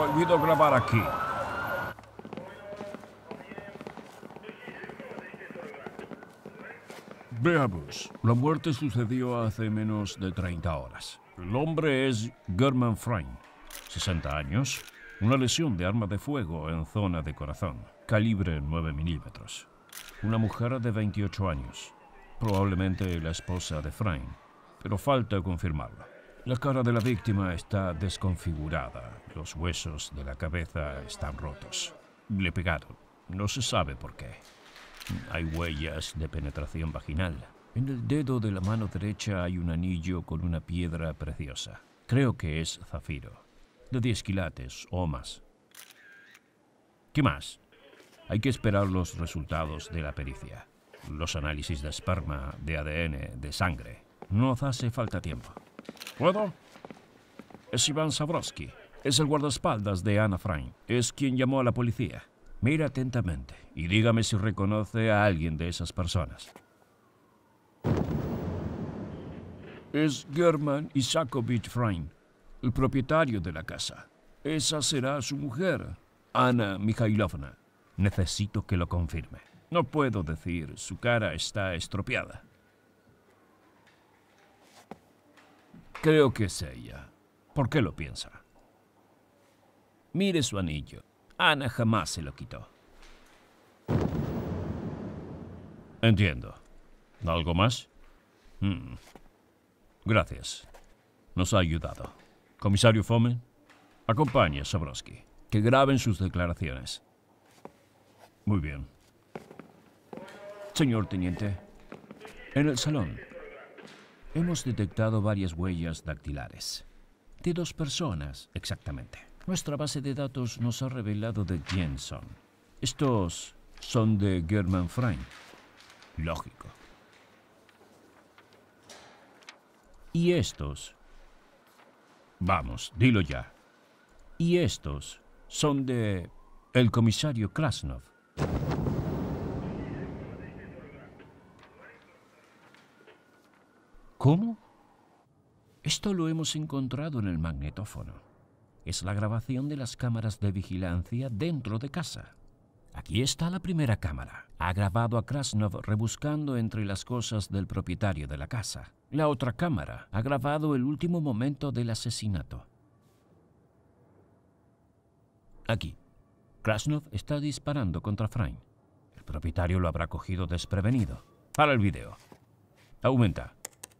Prohibido grabar aquí. Veamos. La muerte sucedió hace menos de 30 horas. El hombre es German Frein, 60 años, una lesión de arma de fuego en zona de corazón, calibre 9 milímetros. Una mujer de 28 años, probablemente la esposa de Frein, pero falta confirmarlo. La cara de la víctima está desconfigurada, los huesos de la cabeza están rotos. Le pegaron, no se sabe por qué. Hay huellas de penetración vaginal. En el dedo de la mano derecha hay un anillo con una piedra preciosa. Creo que es zafiro, de 10 quilates o más. ¿Qué más? Hay que esperar los resultados de la pericia. Los análisis de esperma, de ADN, de sangre. No hace falta tiempo. ¿Puedo? Es Iván Sabrowski. Es el guardaespaldas de Anna Frein. Es quien llamó a la policía. Mira atentamente y dígame si reconoce a alguien de esas personas. Es German Isakovich Frein, el propietario de la casa. Esa será su mujer, Anna Mikhailovna. Necesito que lo confirme. No puedo decir, su cara está estropeada. Creo que es ella. ¿Por qué lo piensa? Mire su anillo. Ana jamás se lo quitó. Entiendo. ¿Algo más? Gracias. Nos ha ayudado. Comisario Fomen, acompañe a Sabrowski. Que graben sus declaraciones. Muy bien. Señor teniente, en el salón hemos detectado varias huellas dactilares. De 2 personas, exactamente. Nuestra base de datos nos ha revelado de quién son. Estos son de German Frein. Lógico. Y estos... Vamos, dilo ya. Y estos son de... el comisario Krasnov. ¿Cómo? Esto lo hemos encontrado en el magnetófono. Es la grabación de las cámaras de vigilancia dentro de casa. Aquí está la primera cámara. Ha grabado a Krasnov rebuscando entre las cosas del propietario de la casa. La otra cámara ha grabado el último momento del asesinato. Aquí. Krasnov está disparando contra Frein. El propietario lo habrá cogido desprevenido. Para el video. Aumenta.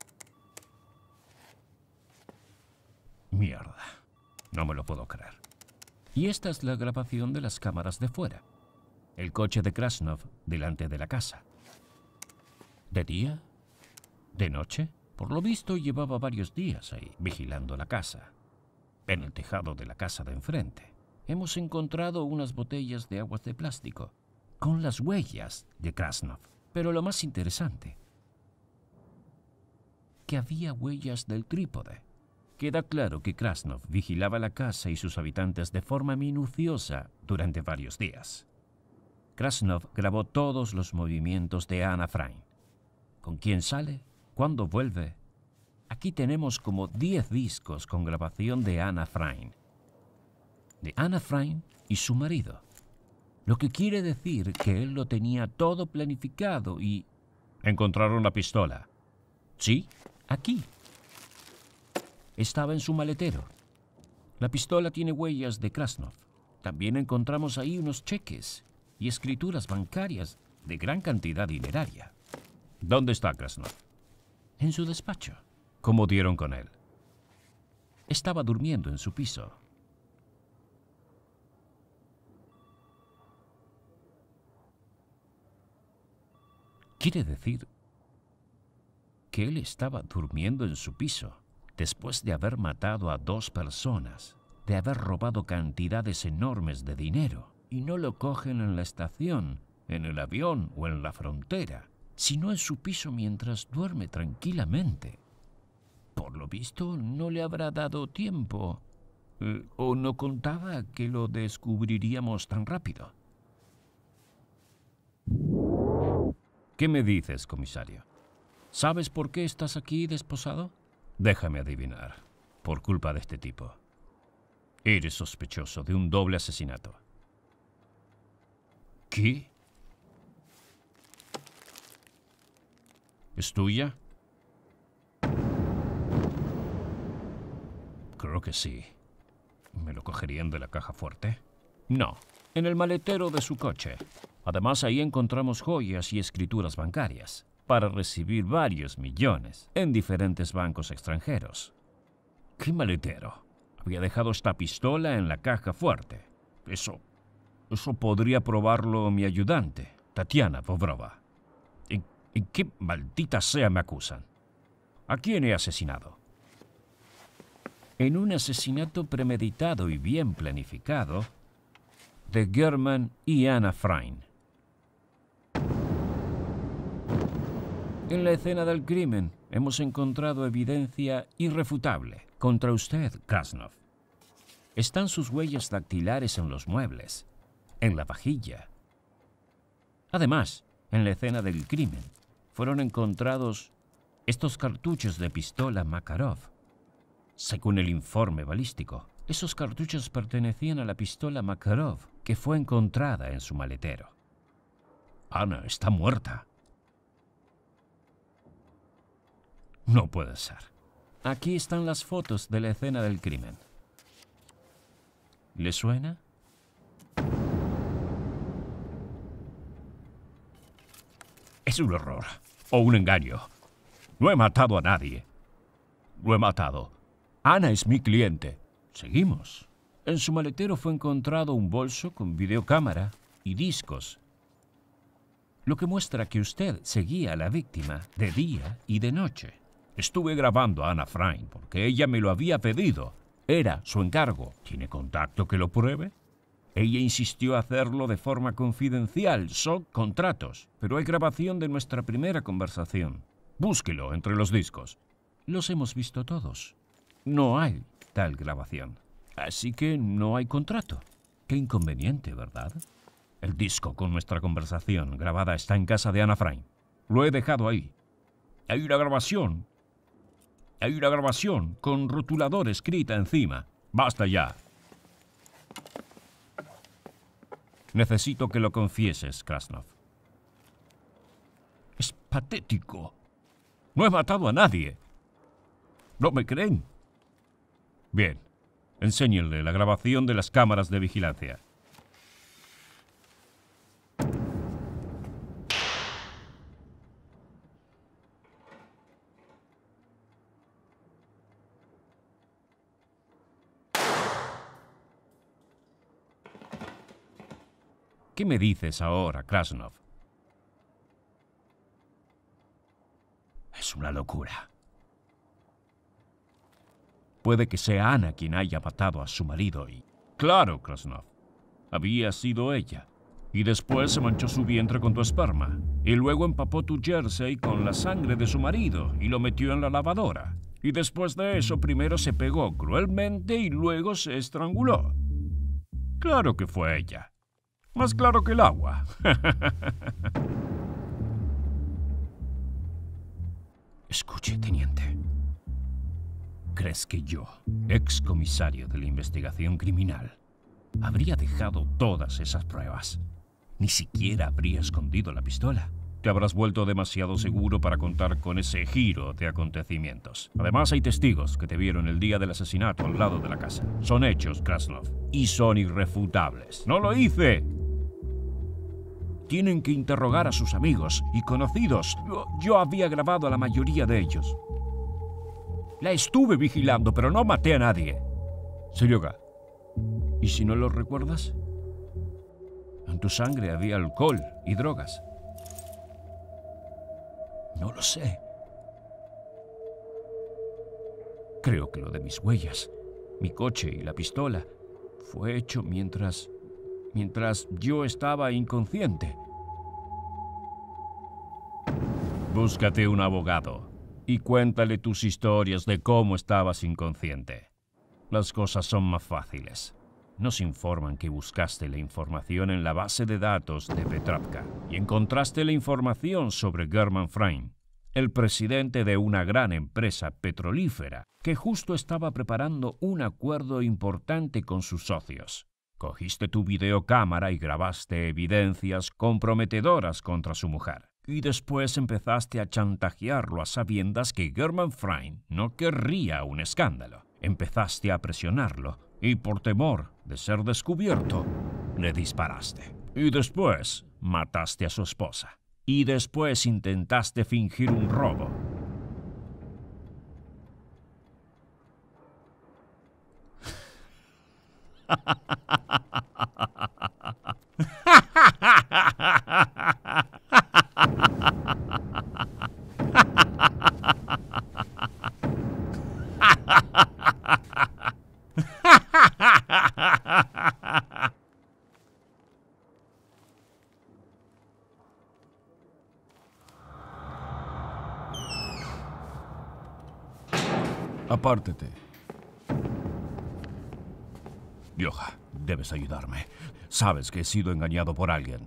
Mierda. No me lo puedo creer. Y esta es la grabación de las cámaras de fuera. El coche de Krasnov delante de la casa. ¿De día? ¿De noche? Por lo visto llevaba varios días ahí, vigilando la casa. En el tejado de la casa de enfrente, hemos encontrado unas botellas de aguas de plástico, con las huellas de Krasnov. Pero lo más interesante, que había huellas del trípode. Queda claro que Krasnov vigilaba la casa y sus habitantes de forma minuciosa durante varios días. Krasnov grabó todos los movimientos de Anna Frein. ¿Con quién sale? ¿Cuándo vuelve? Aquí tenemos como 10 discos con grabación de Anna Frein. De Anna Frein y su marido. Lo que quiere decir que él lo tenía todo planificado y... ¿Encontraron la pistola? Sí, aquí. Estaba en su maletero. La pistola tiene huellas de Krasnov. También encontramos ahí unos cheques y escrituras bancarias de gran cantidad dineraria. ¿Dónde está Krasnov? En su despacho. ¿Cómo dieron con él? Estaba durmiendo en su piso. Quiere decir que él estaba durmiendo en su piso después de haber matado a 2 personas, de haber robado cantidades enormes de dinero, y no lo cogen en la estación, en el avión o en la frontera, sino en su piso mientras duerme tranquilamente. Por lo visto, no le habrá dado tiempo, o no contaba que lo descubriríamos tan rápido. ¿Qué me dices, comisario? ¿Sabes por qué estás aquí desposado? Déjame adivinar. Por culpa de este tipo. Eres sospechoso de un doble asesinato. ¿Qué? ¿Es tuya? Creo que sí. ¿Me lo cogerían de la caja fuerte? No, en el maletero de su coche. Además, ahí encontramos joyas y escrituras bancarias para recibir varios millones en diferentes bancos extranjeros. ¿Qué maletero? Había dejado esta pistola en la caja fuerte. Eso podría probarlo mi ayudante, Tatiana Bobrova. ¿En qué maldita sea me acusan? ¿A quién he asesinado? En un asesinato premeditado y bien planificado de German y Anna Frein. En la escena del crimen hemos encontrado evidencia irrefutable contra usted, Krasnov. Están sus huellas dactilares en los muebles, en la vajilla. Además, en la escena del crimen fueron encontrados estos cartuchos de pistola Makarov. Según el informe balístico, esos cartuchos pertenecían a la pistola Makarov que fue encontrada en su maletero. Ana está muerta. No puede ser. Aquí están las fotos de la escena del crimen. ¿Le suena? Es un error o un engaño. No he matado a nadie. Lo he matado. Ana es mi cliente. Seguimos. En su maletero fue encontrado un bolso con videocámara y discos, lo que muestra que usted seguía a la víctima de día y de noche. Estuve grabando a Anna Frein porque ella me lo había pedido. Era su encargo. ¿Tiene contacto que lo pruebe? Ella insistió hacerlo de forma confidencial. Son contratos. Pero hay grabación de nuestra primera conversación. Búsquelo entre los discos. Los hemos visto todos. No hay tal grabación. Así que no hay contrato. Qué inconveniente, ¿verdad? El disco con nuestra conversación grabada está en casa de Anna Frein. Lo he dejado ahí. Hay una grabación. Hay una grabación con rotulador escrita encima. Basta ya. Necesito que lo confieses, Krasnov. Es patético. No he matado a nadie. ¿No me creen? Bien. Enséñenle la grabación de las cámaras de vigilancia. ¿Qué me dices ahora, Krasnov? Es una locura. Puede que sea Ana quien haya matado a su marido y... Claro, Krasnov. Había sido ella. Y después se manchó su vientre con tu esperma. Y luego empapó tu jersey con la sangre de su marido y lo metió en la lavadora. Y después de eso primero se pegó cruelmente y luego se estranguló. Claro que fue ella. Más claro que el agua. Escuche, teniente. ¿Crees que yo, excomisario de la investigación criminal, habría dejado todas esas pruebas? Ni siquiera habría escondido la pistola. Te habrás vuelto demasiado seguro para contar con ese giro de acontecimientos. Además, hay testigos que te vieron el día del asesinato al lado de la casa. Son hechos, Krasnov, y son irrefutables. ¡No lo hice! Tienen que interrogar a sus amigos y conocidos. Yo había grabado a la mayoría de ellos. La estuve vigilando, pero no maté a nadie. Seryoga, ¿y si no lo recuerdas? En tu sangre había alcohol y drogas. No lo sé. Creo que lo de mis huellas, mi coche y la pistola fue hecho mientras yo estaba inconsciente. Búscate un abogado y cuéntale tus historias de cómo estabas inconsciente. Las cosas son más fáciles. Nos informan que buscaste la información en la base de datos de Petrovka y encontraste la información sobre German Frein. el presidente de una gran empresa petrolífera que justo estaba preparando un acuerdo importante con sus socios. Cogiste tu videocámara y grabaste evidencias comprometedoras contra su mujer. Y después empezaste a chantajearlo a sabiendas que German Frein no querría un escándalo. Empezaste a presionarlo y por temor de ser descubierto, le disparaste. Y después mataste a su esposa. Y después intentaste fingir un robo. Apártate. Yoja, debes ayudarme. Sabes que he sido engañado por alguien.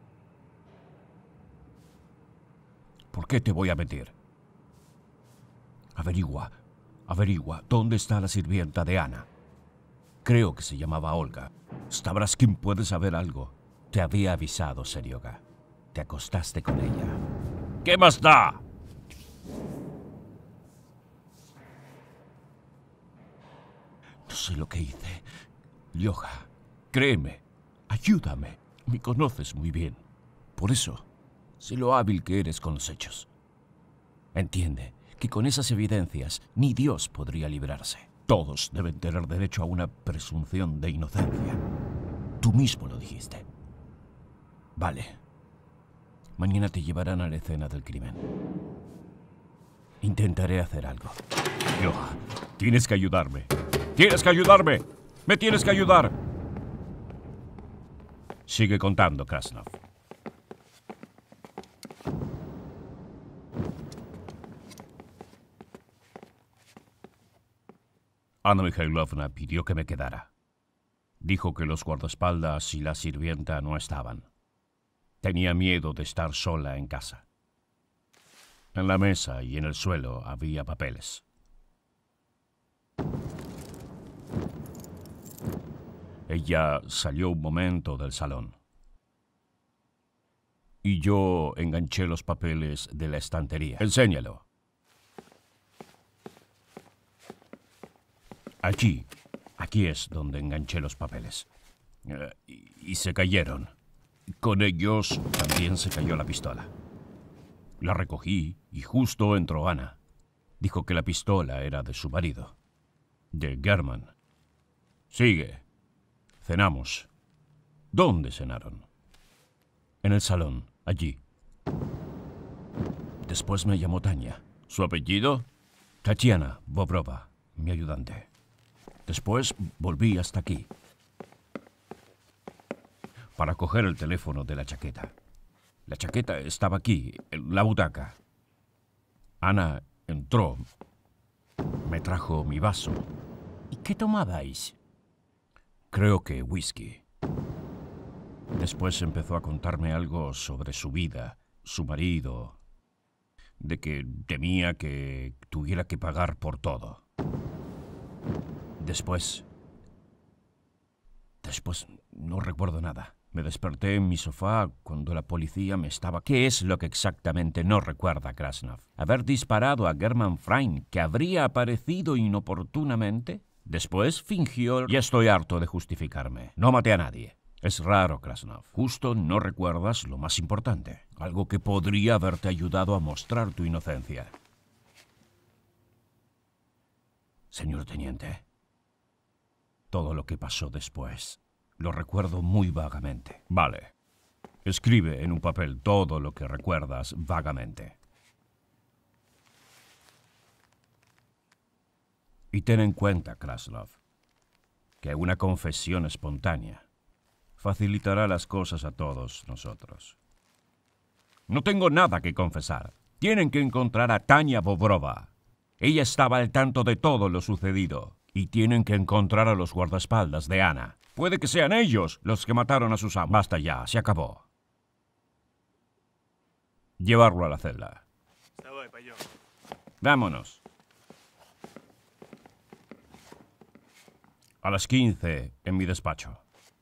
¿Por qué te voy a mentir? Averigua, ¿dónde está la sirvienta de Ana? Creo que se llamaba Olga. Stavraskin puede saber algo. Te había avisado, Seryoga. Te acostaste con ella. ¿Qué más da? No sé lo que hice. Yoja, créeme, ayúdame. Me conoces muy bien. Por eso, sé lo hábil que eres con los hechos. Entiende que con esas evidencias ni Dios podría librarse. Todos deben tener derecho a una presunción de inocencia. Tú mismo lo dijiste. Vale. Mañana te llevarán a la escena del crimen. Intentaré hacer algo. Yoja, tienes que ayudarme. ¡Tienes que ayudarme! ¡Me tienes que ayudar! Sigue contando, Krasnov. Anna Mikhailovna pidió que me quedara. Dijo que los guardaespaldas y la sirvienta no estaban. Tenía miedo de estar sola en casa. En la mesa y en el suelo había papeles. Ella salió un momento del salón. Y yo enganché los papeles de la estantería. Enséñalo. Aquí es donde enganché los papeles. Y se cayeron. Con ellos también se cayó la pistola. La recogí y justo entró Ana. Dijo que la pistola era de su marido, de German. Sigue. Cenamos. ¿Dónde cenaron? En el salón, allí. Después me llamó Tania. ¿Su apellido? Tatiana Bobrova, mi ayudante. Después volví hasta aquí para coger el teléfono de la chaqueta. La chaqueta estaba aquí, en la butaca. Ana entró, me trajo mi vaso. ¿Y qué tomabais? Creo que whisky. Después empezó a contarme algo sobre su vida, su marido, de que temía que tuviera que pagar por todo. Después no recuerdo nada. Me desperté en mi sofá cuando la policía me estaba... ¿Qué es lo que exactamente no recuerda Krasnov? ¿Haber disparado a German Frein, que habría aparecido inoportunamente? Después fingió... Ya estoy harto de justificarme. No maté a nadie. Es raro, Krasnov. Justo no recuerdas lo más importante. Algo que podría haberte ayudado a mostrar tu inocencia. Señor teniente, todo lo que pasó después lo recuerdo muy vagamente. Vale. Escribe en un papel todo lo que recuerdas vagamente. Y ten en cuenta, Krasnov, que una confesión espontánea facilitará las cosas a todos nosotros. No tengo nada que confesar. Tienen que encontrar a Tania Bobrova. Ella estaba al tanto de todo lo sucedido. Y tienen que encontrar a los guardaespaldas de Ana. Puede que sean ellos los que mataron a sus amos. Basta ya, se acabó. Llevarlo a la celda. Vámonos. A las 15 en mi despacho.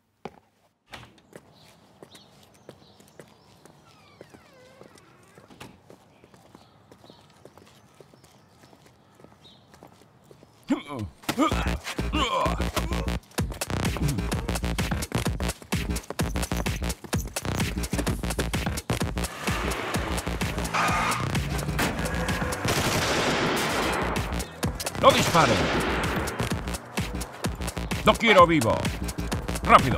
¡No disparen! ¡No quiero vivo! ¡Rápido!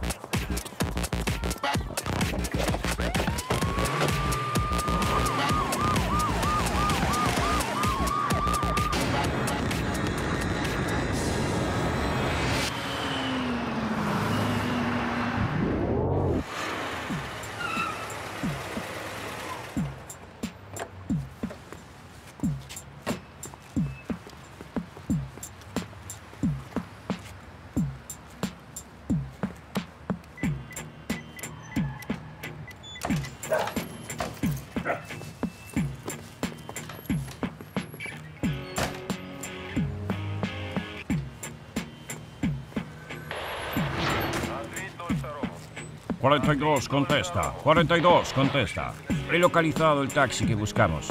«42, contesta. 42, contesta. He localizado el taxi que buscamos.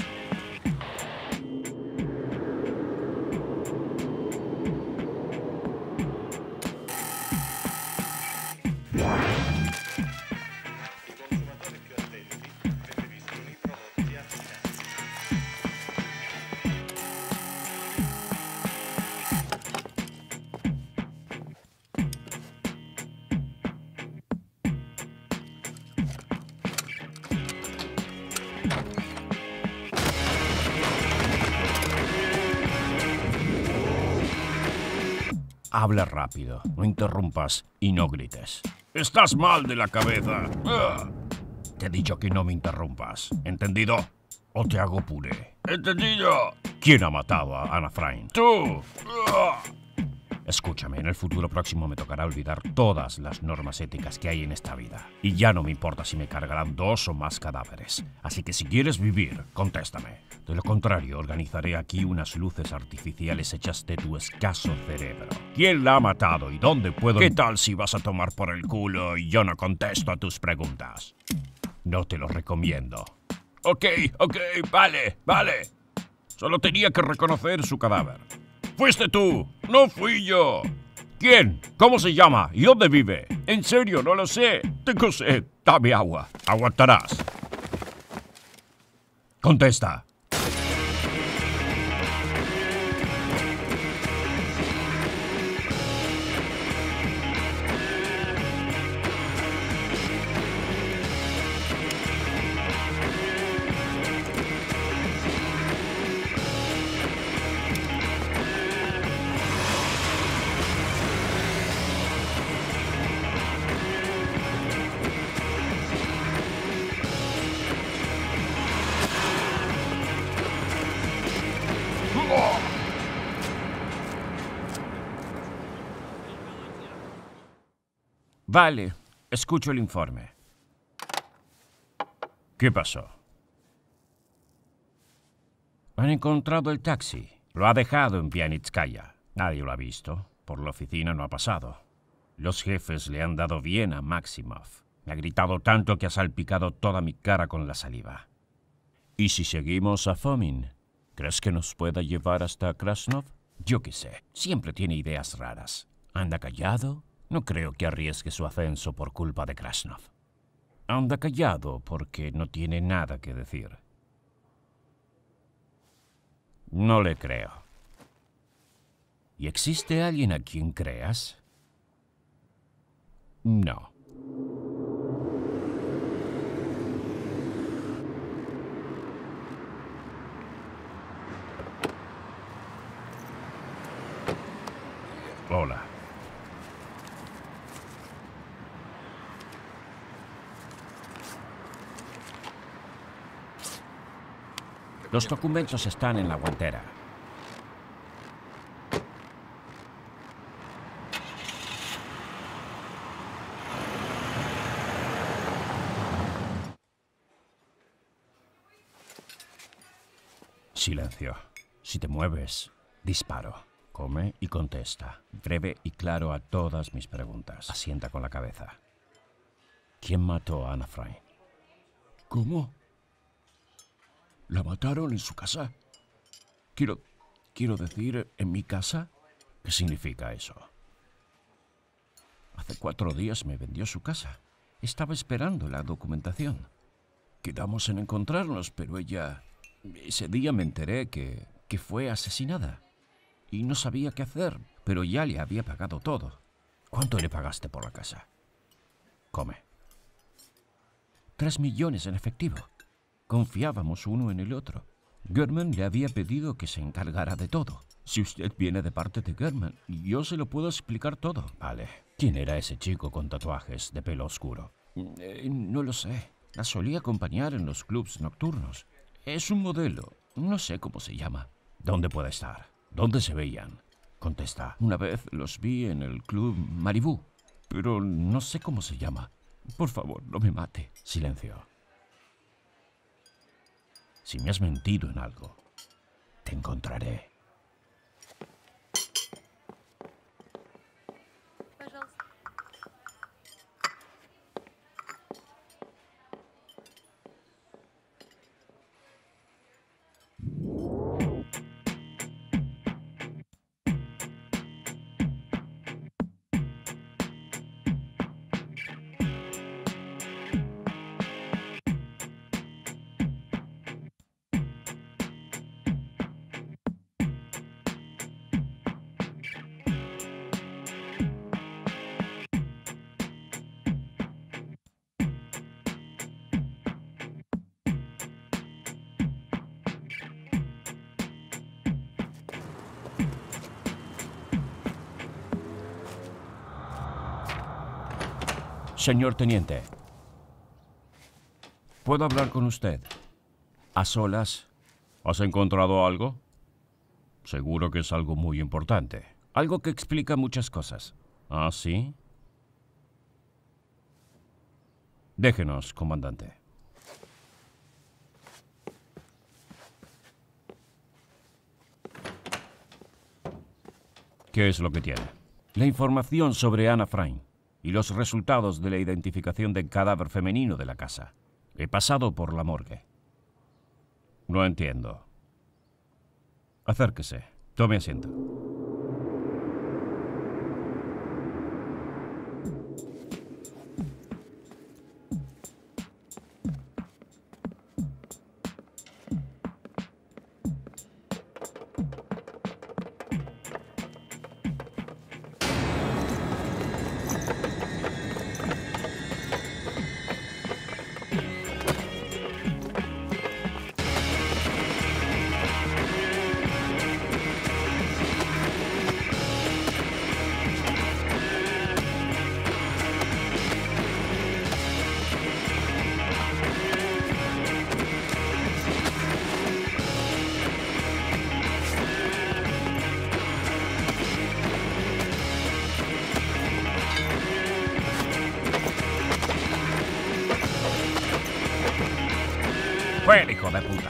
Habla rápido, no interrumpas y no grites. ¡Estás mal de la cabeza! Te he dicho que no me interrumpas, ¿entendido? O te hago puré. ¡Entendido! ¿Quién ha matado a Anna Frein? ¡Tú! Escúchame, en el futuro próximo me tocará olvidar todas las normas éticas que hay en esta vida. Y ya no me importa si me cargarán 2 o más cadáveres. Así que si quieres vivir, contéstame. De lo contrario, organizaré aquí unas luces artificiales hechas de tu escaso cerebro. ¿Quién la ha matado y dónde puedo...? ¿Qué tal si vas a tomar por el culo y yo no contesto a tus preguntas? No te lo recomiendo. Ok, vale. Solo tenía que reconocer su cadáver. ¡Fuiste tú! ¡No fui yo! ¿Quién? ¿Cómo se llama? ¿Y dónde vive? En serio, no lo sé. Tengo sed. Dame agua. Aguantarás. Contesta. Vale, escucho el informe. ¿Qué pasó? Han encontrado el taxi. Lo ha dejado en Pianitskaya. Nadie lo ha visto. Por la oficina no ha pasado. Los jefes le han dado bien a Maximov. Me ha gritado tanto que ha salpicado toda mi cara con la saliva. ¿Y si seguimos a Fomin? ¿Crees que nos pueda llevar hasta Krasnov? Yo qué sé. Siempre tiene ideas raras. Anda callado. No creo que arriesgue su ascenso por culpa de Krasnov. Anda callado porque no tiene nada que decir. No le creo. ¿Y existe alguien a quien creas? No. Hola. Los documentos están en la guantera. Silencio. Si te mueves, disparo. Come y contesta. Breve y claro a todas mis preguntas. Asienta con la cabeza. ¿Quién mató a Anna Frein? ¿Cómo? ¿La mataron en su casa? Quiero decir, ¿en mi casa? ¿Qué significa eso? Hace 4 días me vendió su casa. Estaba esperando la documentación. Quedamos en encontrarnos, pero ella... Ese día me enteré que fue asesinada. Y no sabía qué hacer, pero ya le había pagado todo. ¿Cuánto le pagaste por la casa? Come. 3 millones en efectivo. Confiábamos uno en el otro. German le había pedido que se encargara de todo. Si usted viene de parte de German, yo se lo puedo explicar todo. Vale. ¿Quién era ese chico con tatuajes de pelo oscuro? No lo sé. La solía acompañar en los clubs nocturnos. Es un modelo. No sé cómo se llama. ¿Dónde puede estar? ¿Dónde se veían? Contesta. Una vez los vi en el club Maribú, pero no sé cómo se llama. Por favor, no me mate. Silencio. Si me has mentido en algo, te encontraré. Señor teniente, ¿puedo hablar con usted? ¿A solas? ¿Has encontrado algo? Seguro que es algo muy importante. Algo que explica muchas cosas. ¿Ah, sí? Déjenos, comandante. ¿Qué es lo que tiene? La información sobre Anna Frein y los resultados de la identificación del cadáver femenino de la casa. He pasado por la morgue. No entiendo. Acérquese. Tome asiento. ¡Fue el hijo de puta!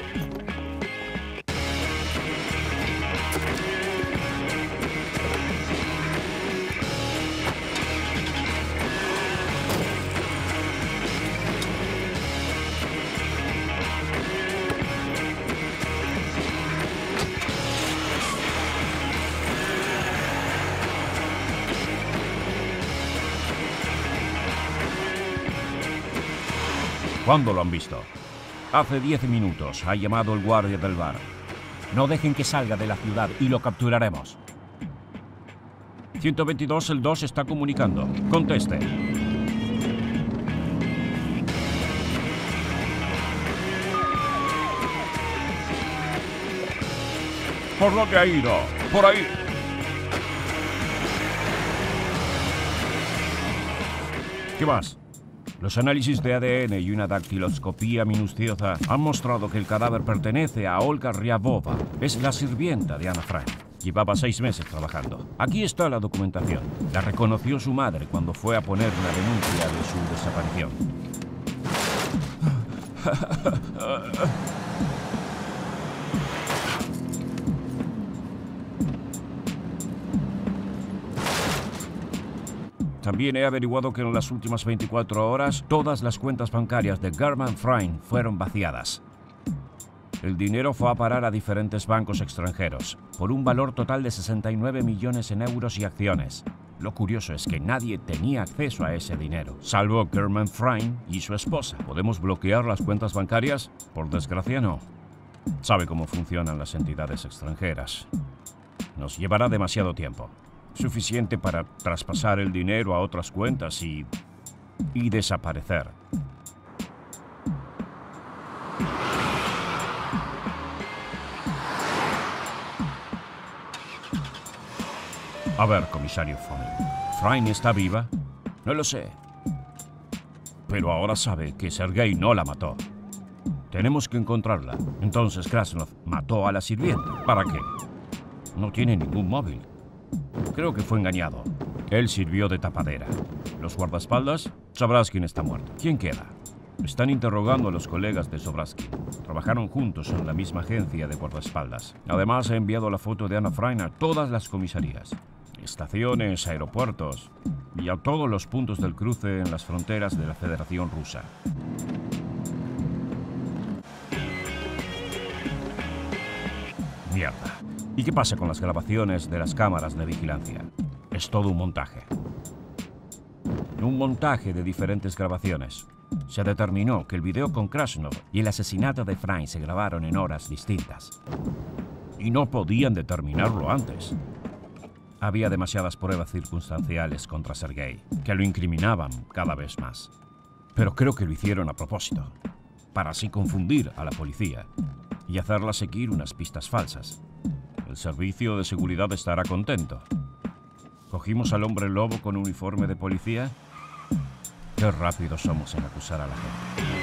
¿Cuándo lo han visto? Hace 10 minutos ha llamado el guardia del bar. No dejen que salga de la ciudad y lo capturaremos. 122, el 2 está comunicando. Conteste. ¿Por dónde ha ido? Por ahí. ¿Qué más? Los análisis de ADN y una dactiloscopía minuciosa han mostrado que el cadáver pertenece a Olga Ryabova. Es la sirvienta de Anna Frein. Llevaba 6 meses trabajando. Aquí está la documentación. La reconoció su madre cuando fue a poner la denuncia de su desaparición. También he averiguado que en las últimas 24 horas todas las cuentas bancarias de German Frein fueron vaciadas. El dinero fue a parar a diferentes bancos extranjeros, por un valor total de 69 millones en euros y acciones. Lo curioso es que nadie tenía acceso a ese dinero, salvo German Frein y su esposa. ¿Podemos bloquear las cuentas bancarias? Por desgracia, no. Sabe cómo funcionan las entidades extranjeras. Nos llevará demasiado tiempo. Suficiente para traspasar el dinero a otras cuentas y desaparecer. A ver, comisario Frein. ¿Frein está viva? No lo sé. Pero ahora sabe que Sergei no la mató. Tenemos que encontrarla. Entonces Krasnov mató a la sirvienta. ¿Para qué? No tiene ningún móvil. Creo que fue engañado. Él sirvió de tapadera. ¿Los guardaespaldas? Sobraskin está muerto. ¿Quién queda? Están interrogando a los colegas de Sobraskin. Trabajaron juntos en la misma agencia de guardaespaldas. Además, he enviado la foto de Anna Frein a todas las comisarías, estaciones, aeropuertos y a todos los puntos del cruce en las fronteras de la Federación Rusa. Mierda. ¿Y qué pasa con las grabaciones de las cámaras de vigilancia? Es todo un montaje. Un montaje de diferentes grabaciones. Se determinó que el video con Krasnov y el asesinato de Frein se grabaron en horas distintas. Y no podían determinarlo antes. Había demasiadas pruebas circunstanciales contra Sergei, que lo incriminaban cada vez más. Pero creo que lo hicieron a propósito, para así confundir a la policía y hacerla seguir unas pistas falsas. El servicio de seguridad estará contento. ¿Cogimos al hombre lobo con uniforme de policía? Qué rápidos somos en acusar a la gente.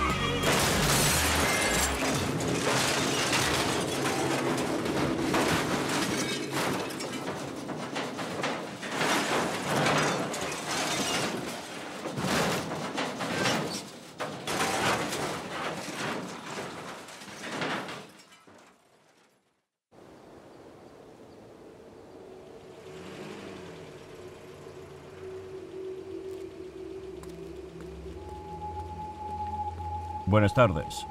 Buenas tardes.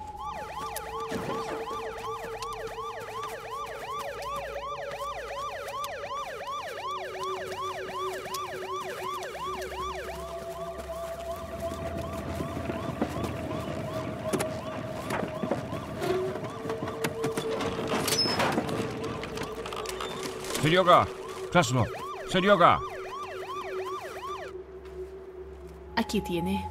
Seryoga, Krasnov, Seryoga. Aquí tiene.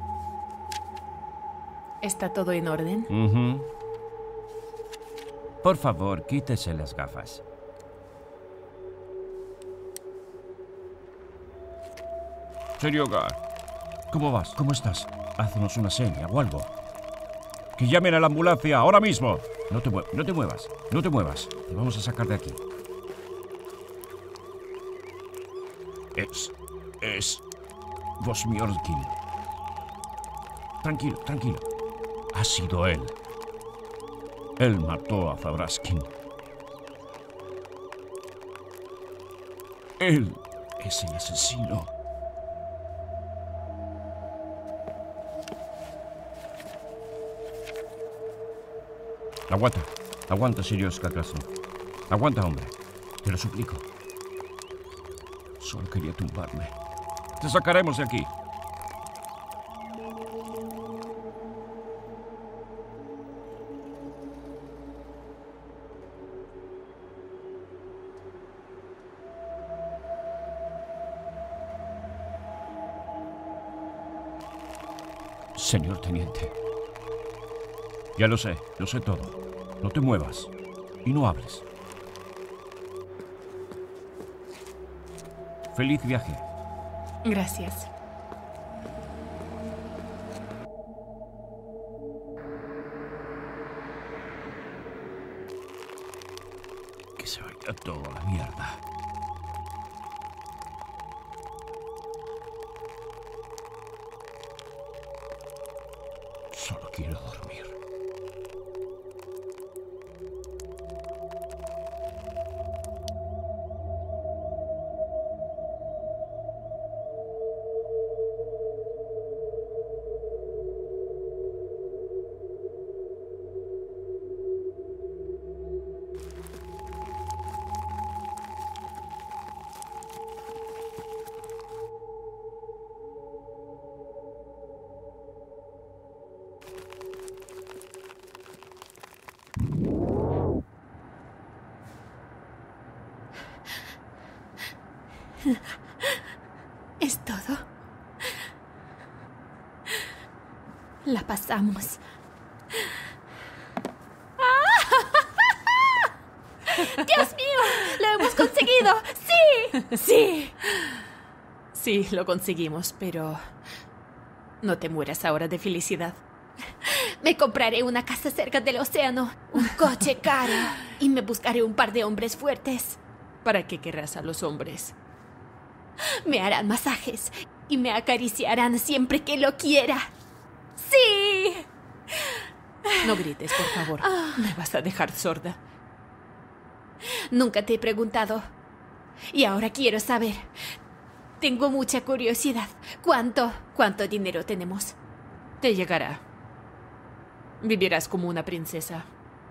¿Está todo en orden? Por favor, quítese las gafas. Seryoga, ¿cómo vas? ¿Cómo estás? Haznos una seña o algo. ¡Que llamen a la ambulancia ahora mismo! No te muevas, no te muevas. Te vamos a sacar de aquí. Es Vosmiorskin. Tranquilo, tranquilo. Ha sido él. Él mató a Zabraskin. Él es el asesino. Aguanta, aguanta, Seryoga Krasnov. Aguanta, hombre. Te lo suplico. Solo quería tumbarme. Te sacaremos de aquí. Señor teniente. Ya lo sé todo. No te muevas y no hables. Feliz viaje. Gracias. Que se vaya todo a la mierda. Solo quiero dormir. La pasamos. ¡Dios mío! ¡Lo hemos conseguido! ¡Sí! ¡Sí! Sí, lo conseguimos, pero... no te mueras ahora de felicidad. Me compraré una casa cerca del océano, un coche caro y me buscaré un par de hombres fuertes. ¿Para qué querrás a los hombres? Me harán masajes y me acariciarán siempre que lo quiera. ¡Sí! No grites, por favor. Me vas a dejar sorda. Nunca te he preguntado. Y ahora quiero saber. Tengo mucha curiosidad. ¿Cuánto dinero tenemos? Te llegará. Vivirás como una princesa.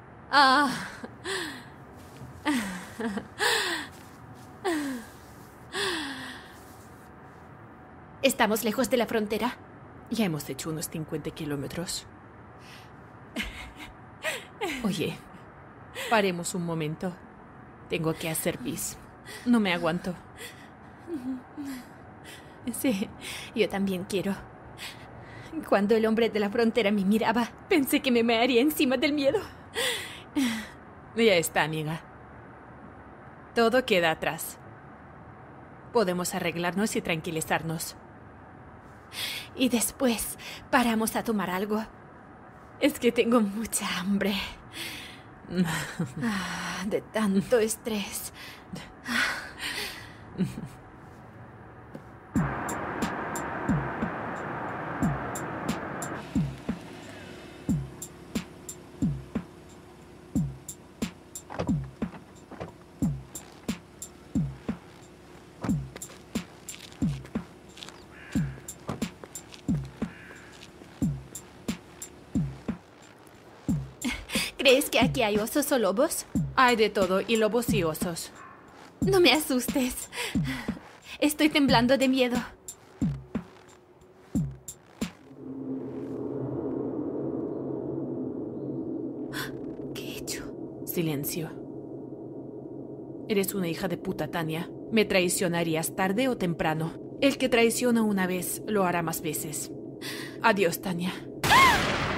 ¿Estamos lejos de la frontera? Ya hemos hecho unos 50 kilómetros. Oye, paremos un momento. Tengo que hacer pis. No me aguanto. Sí, yo también quiero. Cuando el hombre de la frontera me miraba, pensé que me mearía encima del miedo. Ya está, amiga. Todo queda atrás. Podemos arreglarnos y tranquilizarnos. Y después paramos a tomar algo. Es que tengo mucha hambre. De tanto estrés. ¿Crees que aquí hay osos o lobos? Hay de todo, y lobos y osos. No me asustes. Estoy temblando de miedo. ¿Qué he hecho? Silencio. Eres una hija de puta, Tania. Me traicionarías tarde o temprano. El que traiciona una vez, lo hará más veces. Adiós, Tania.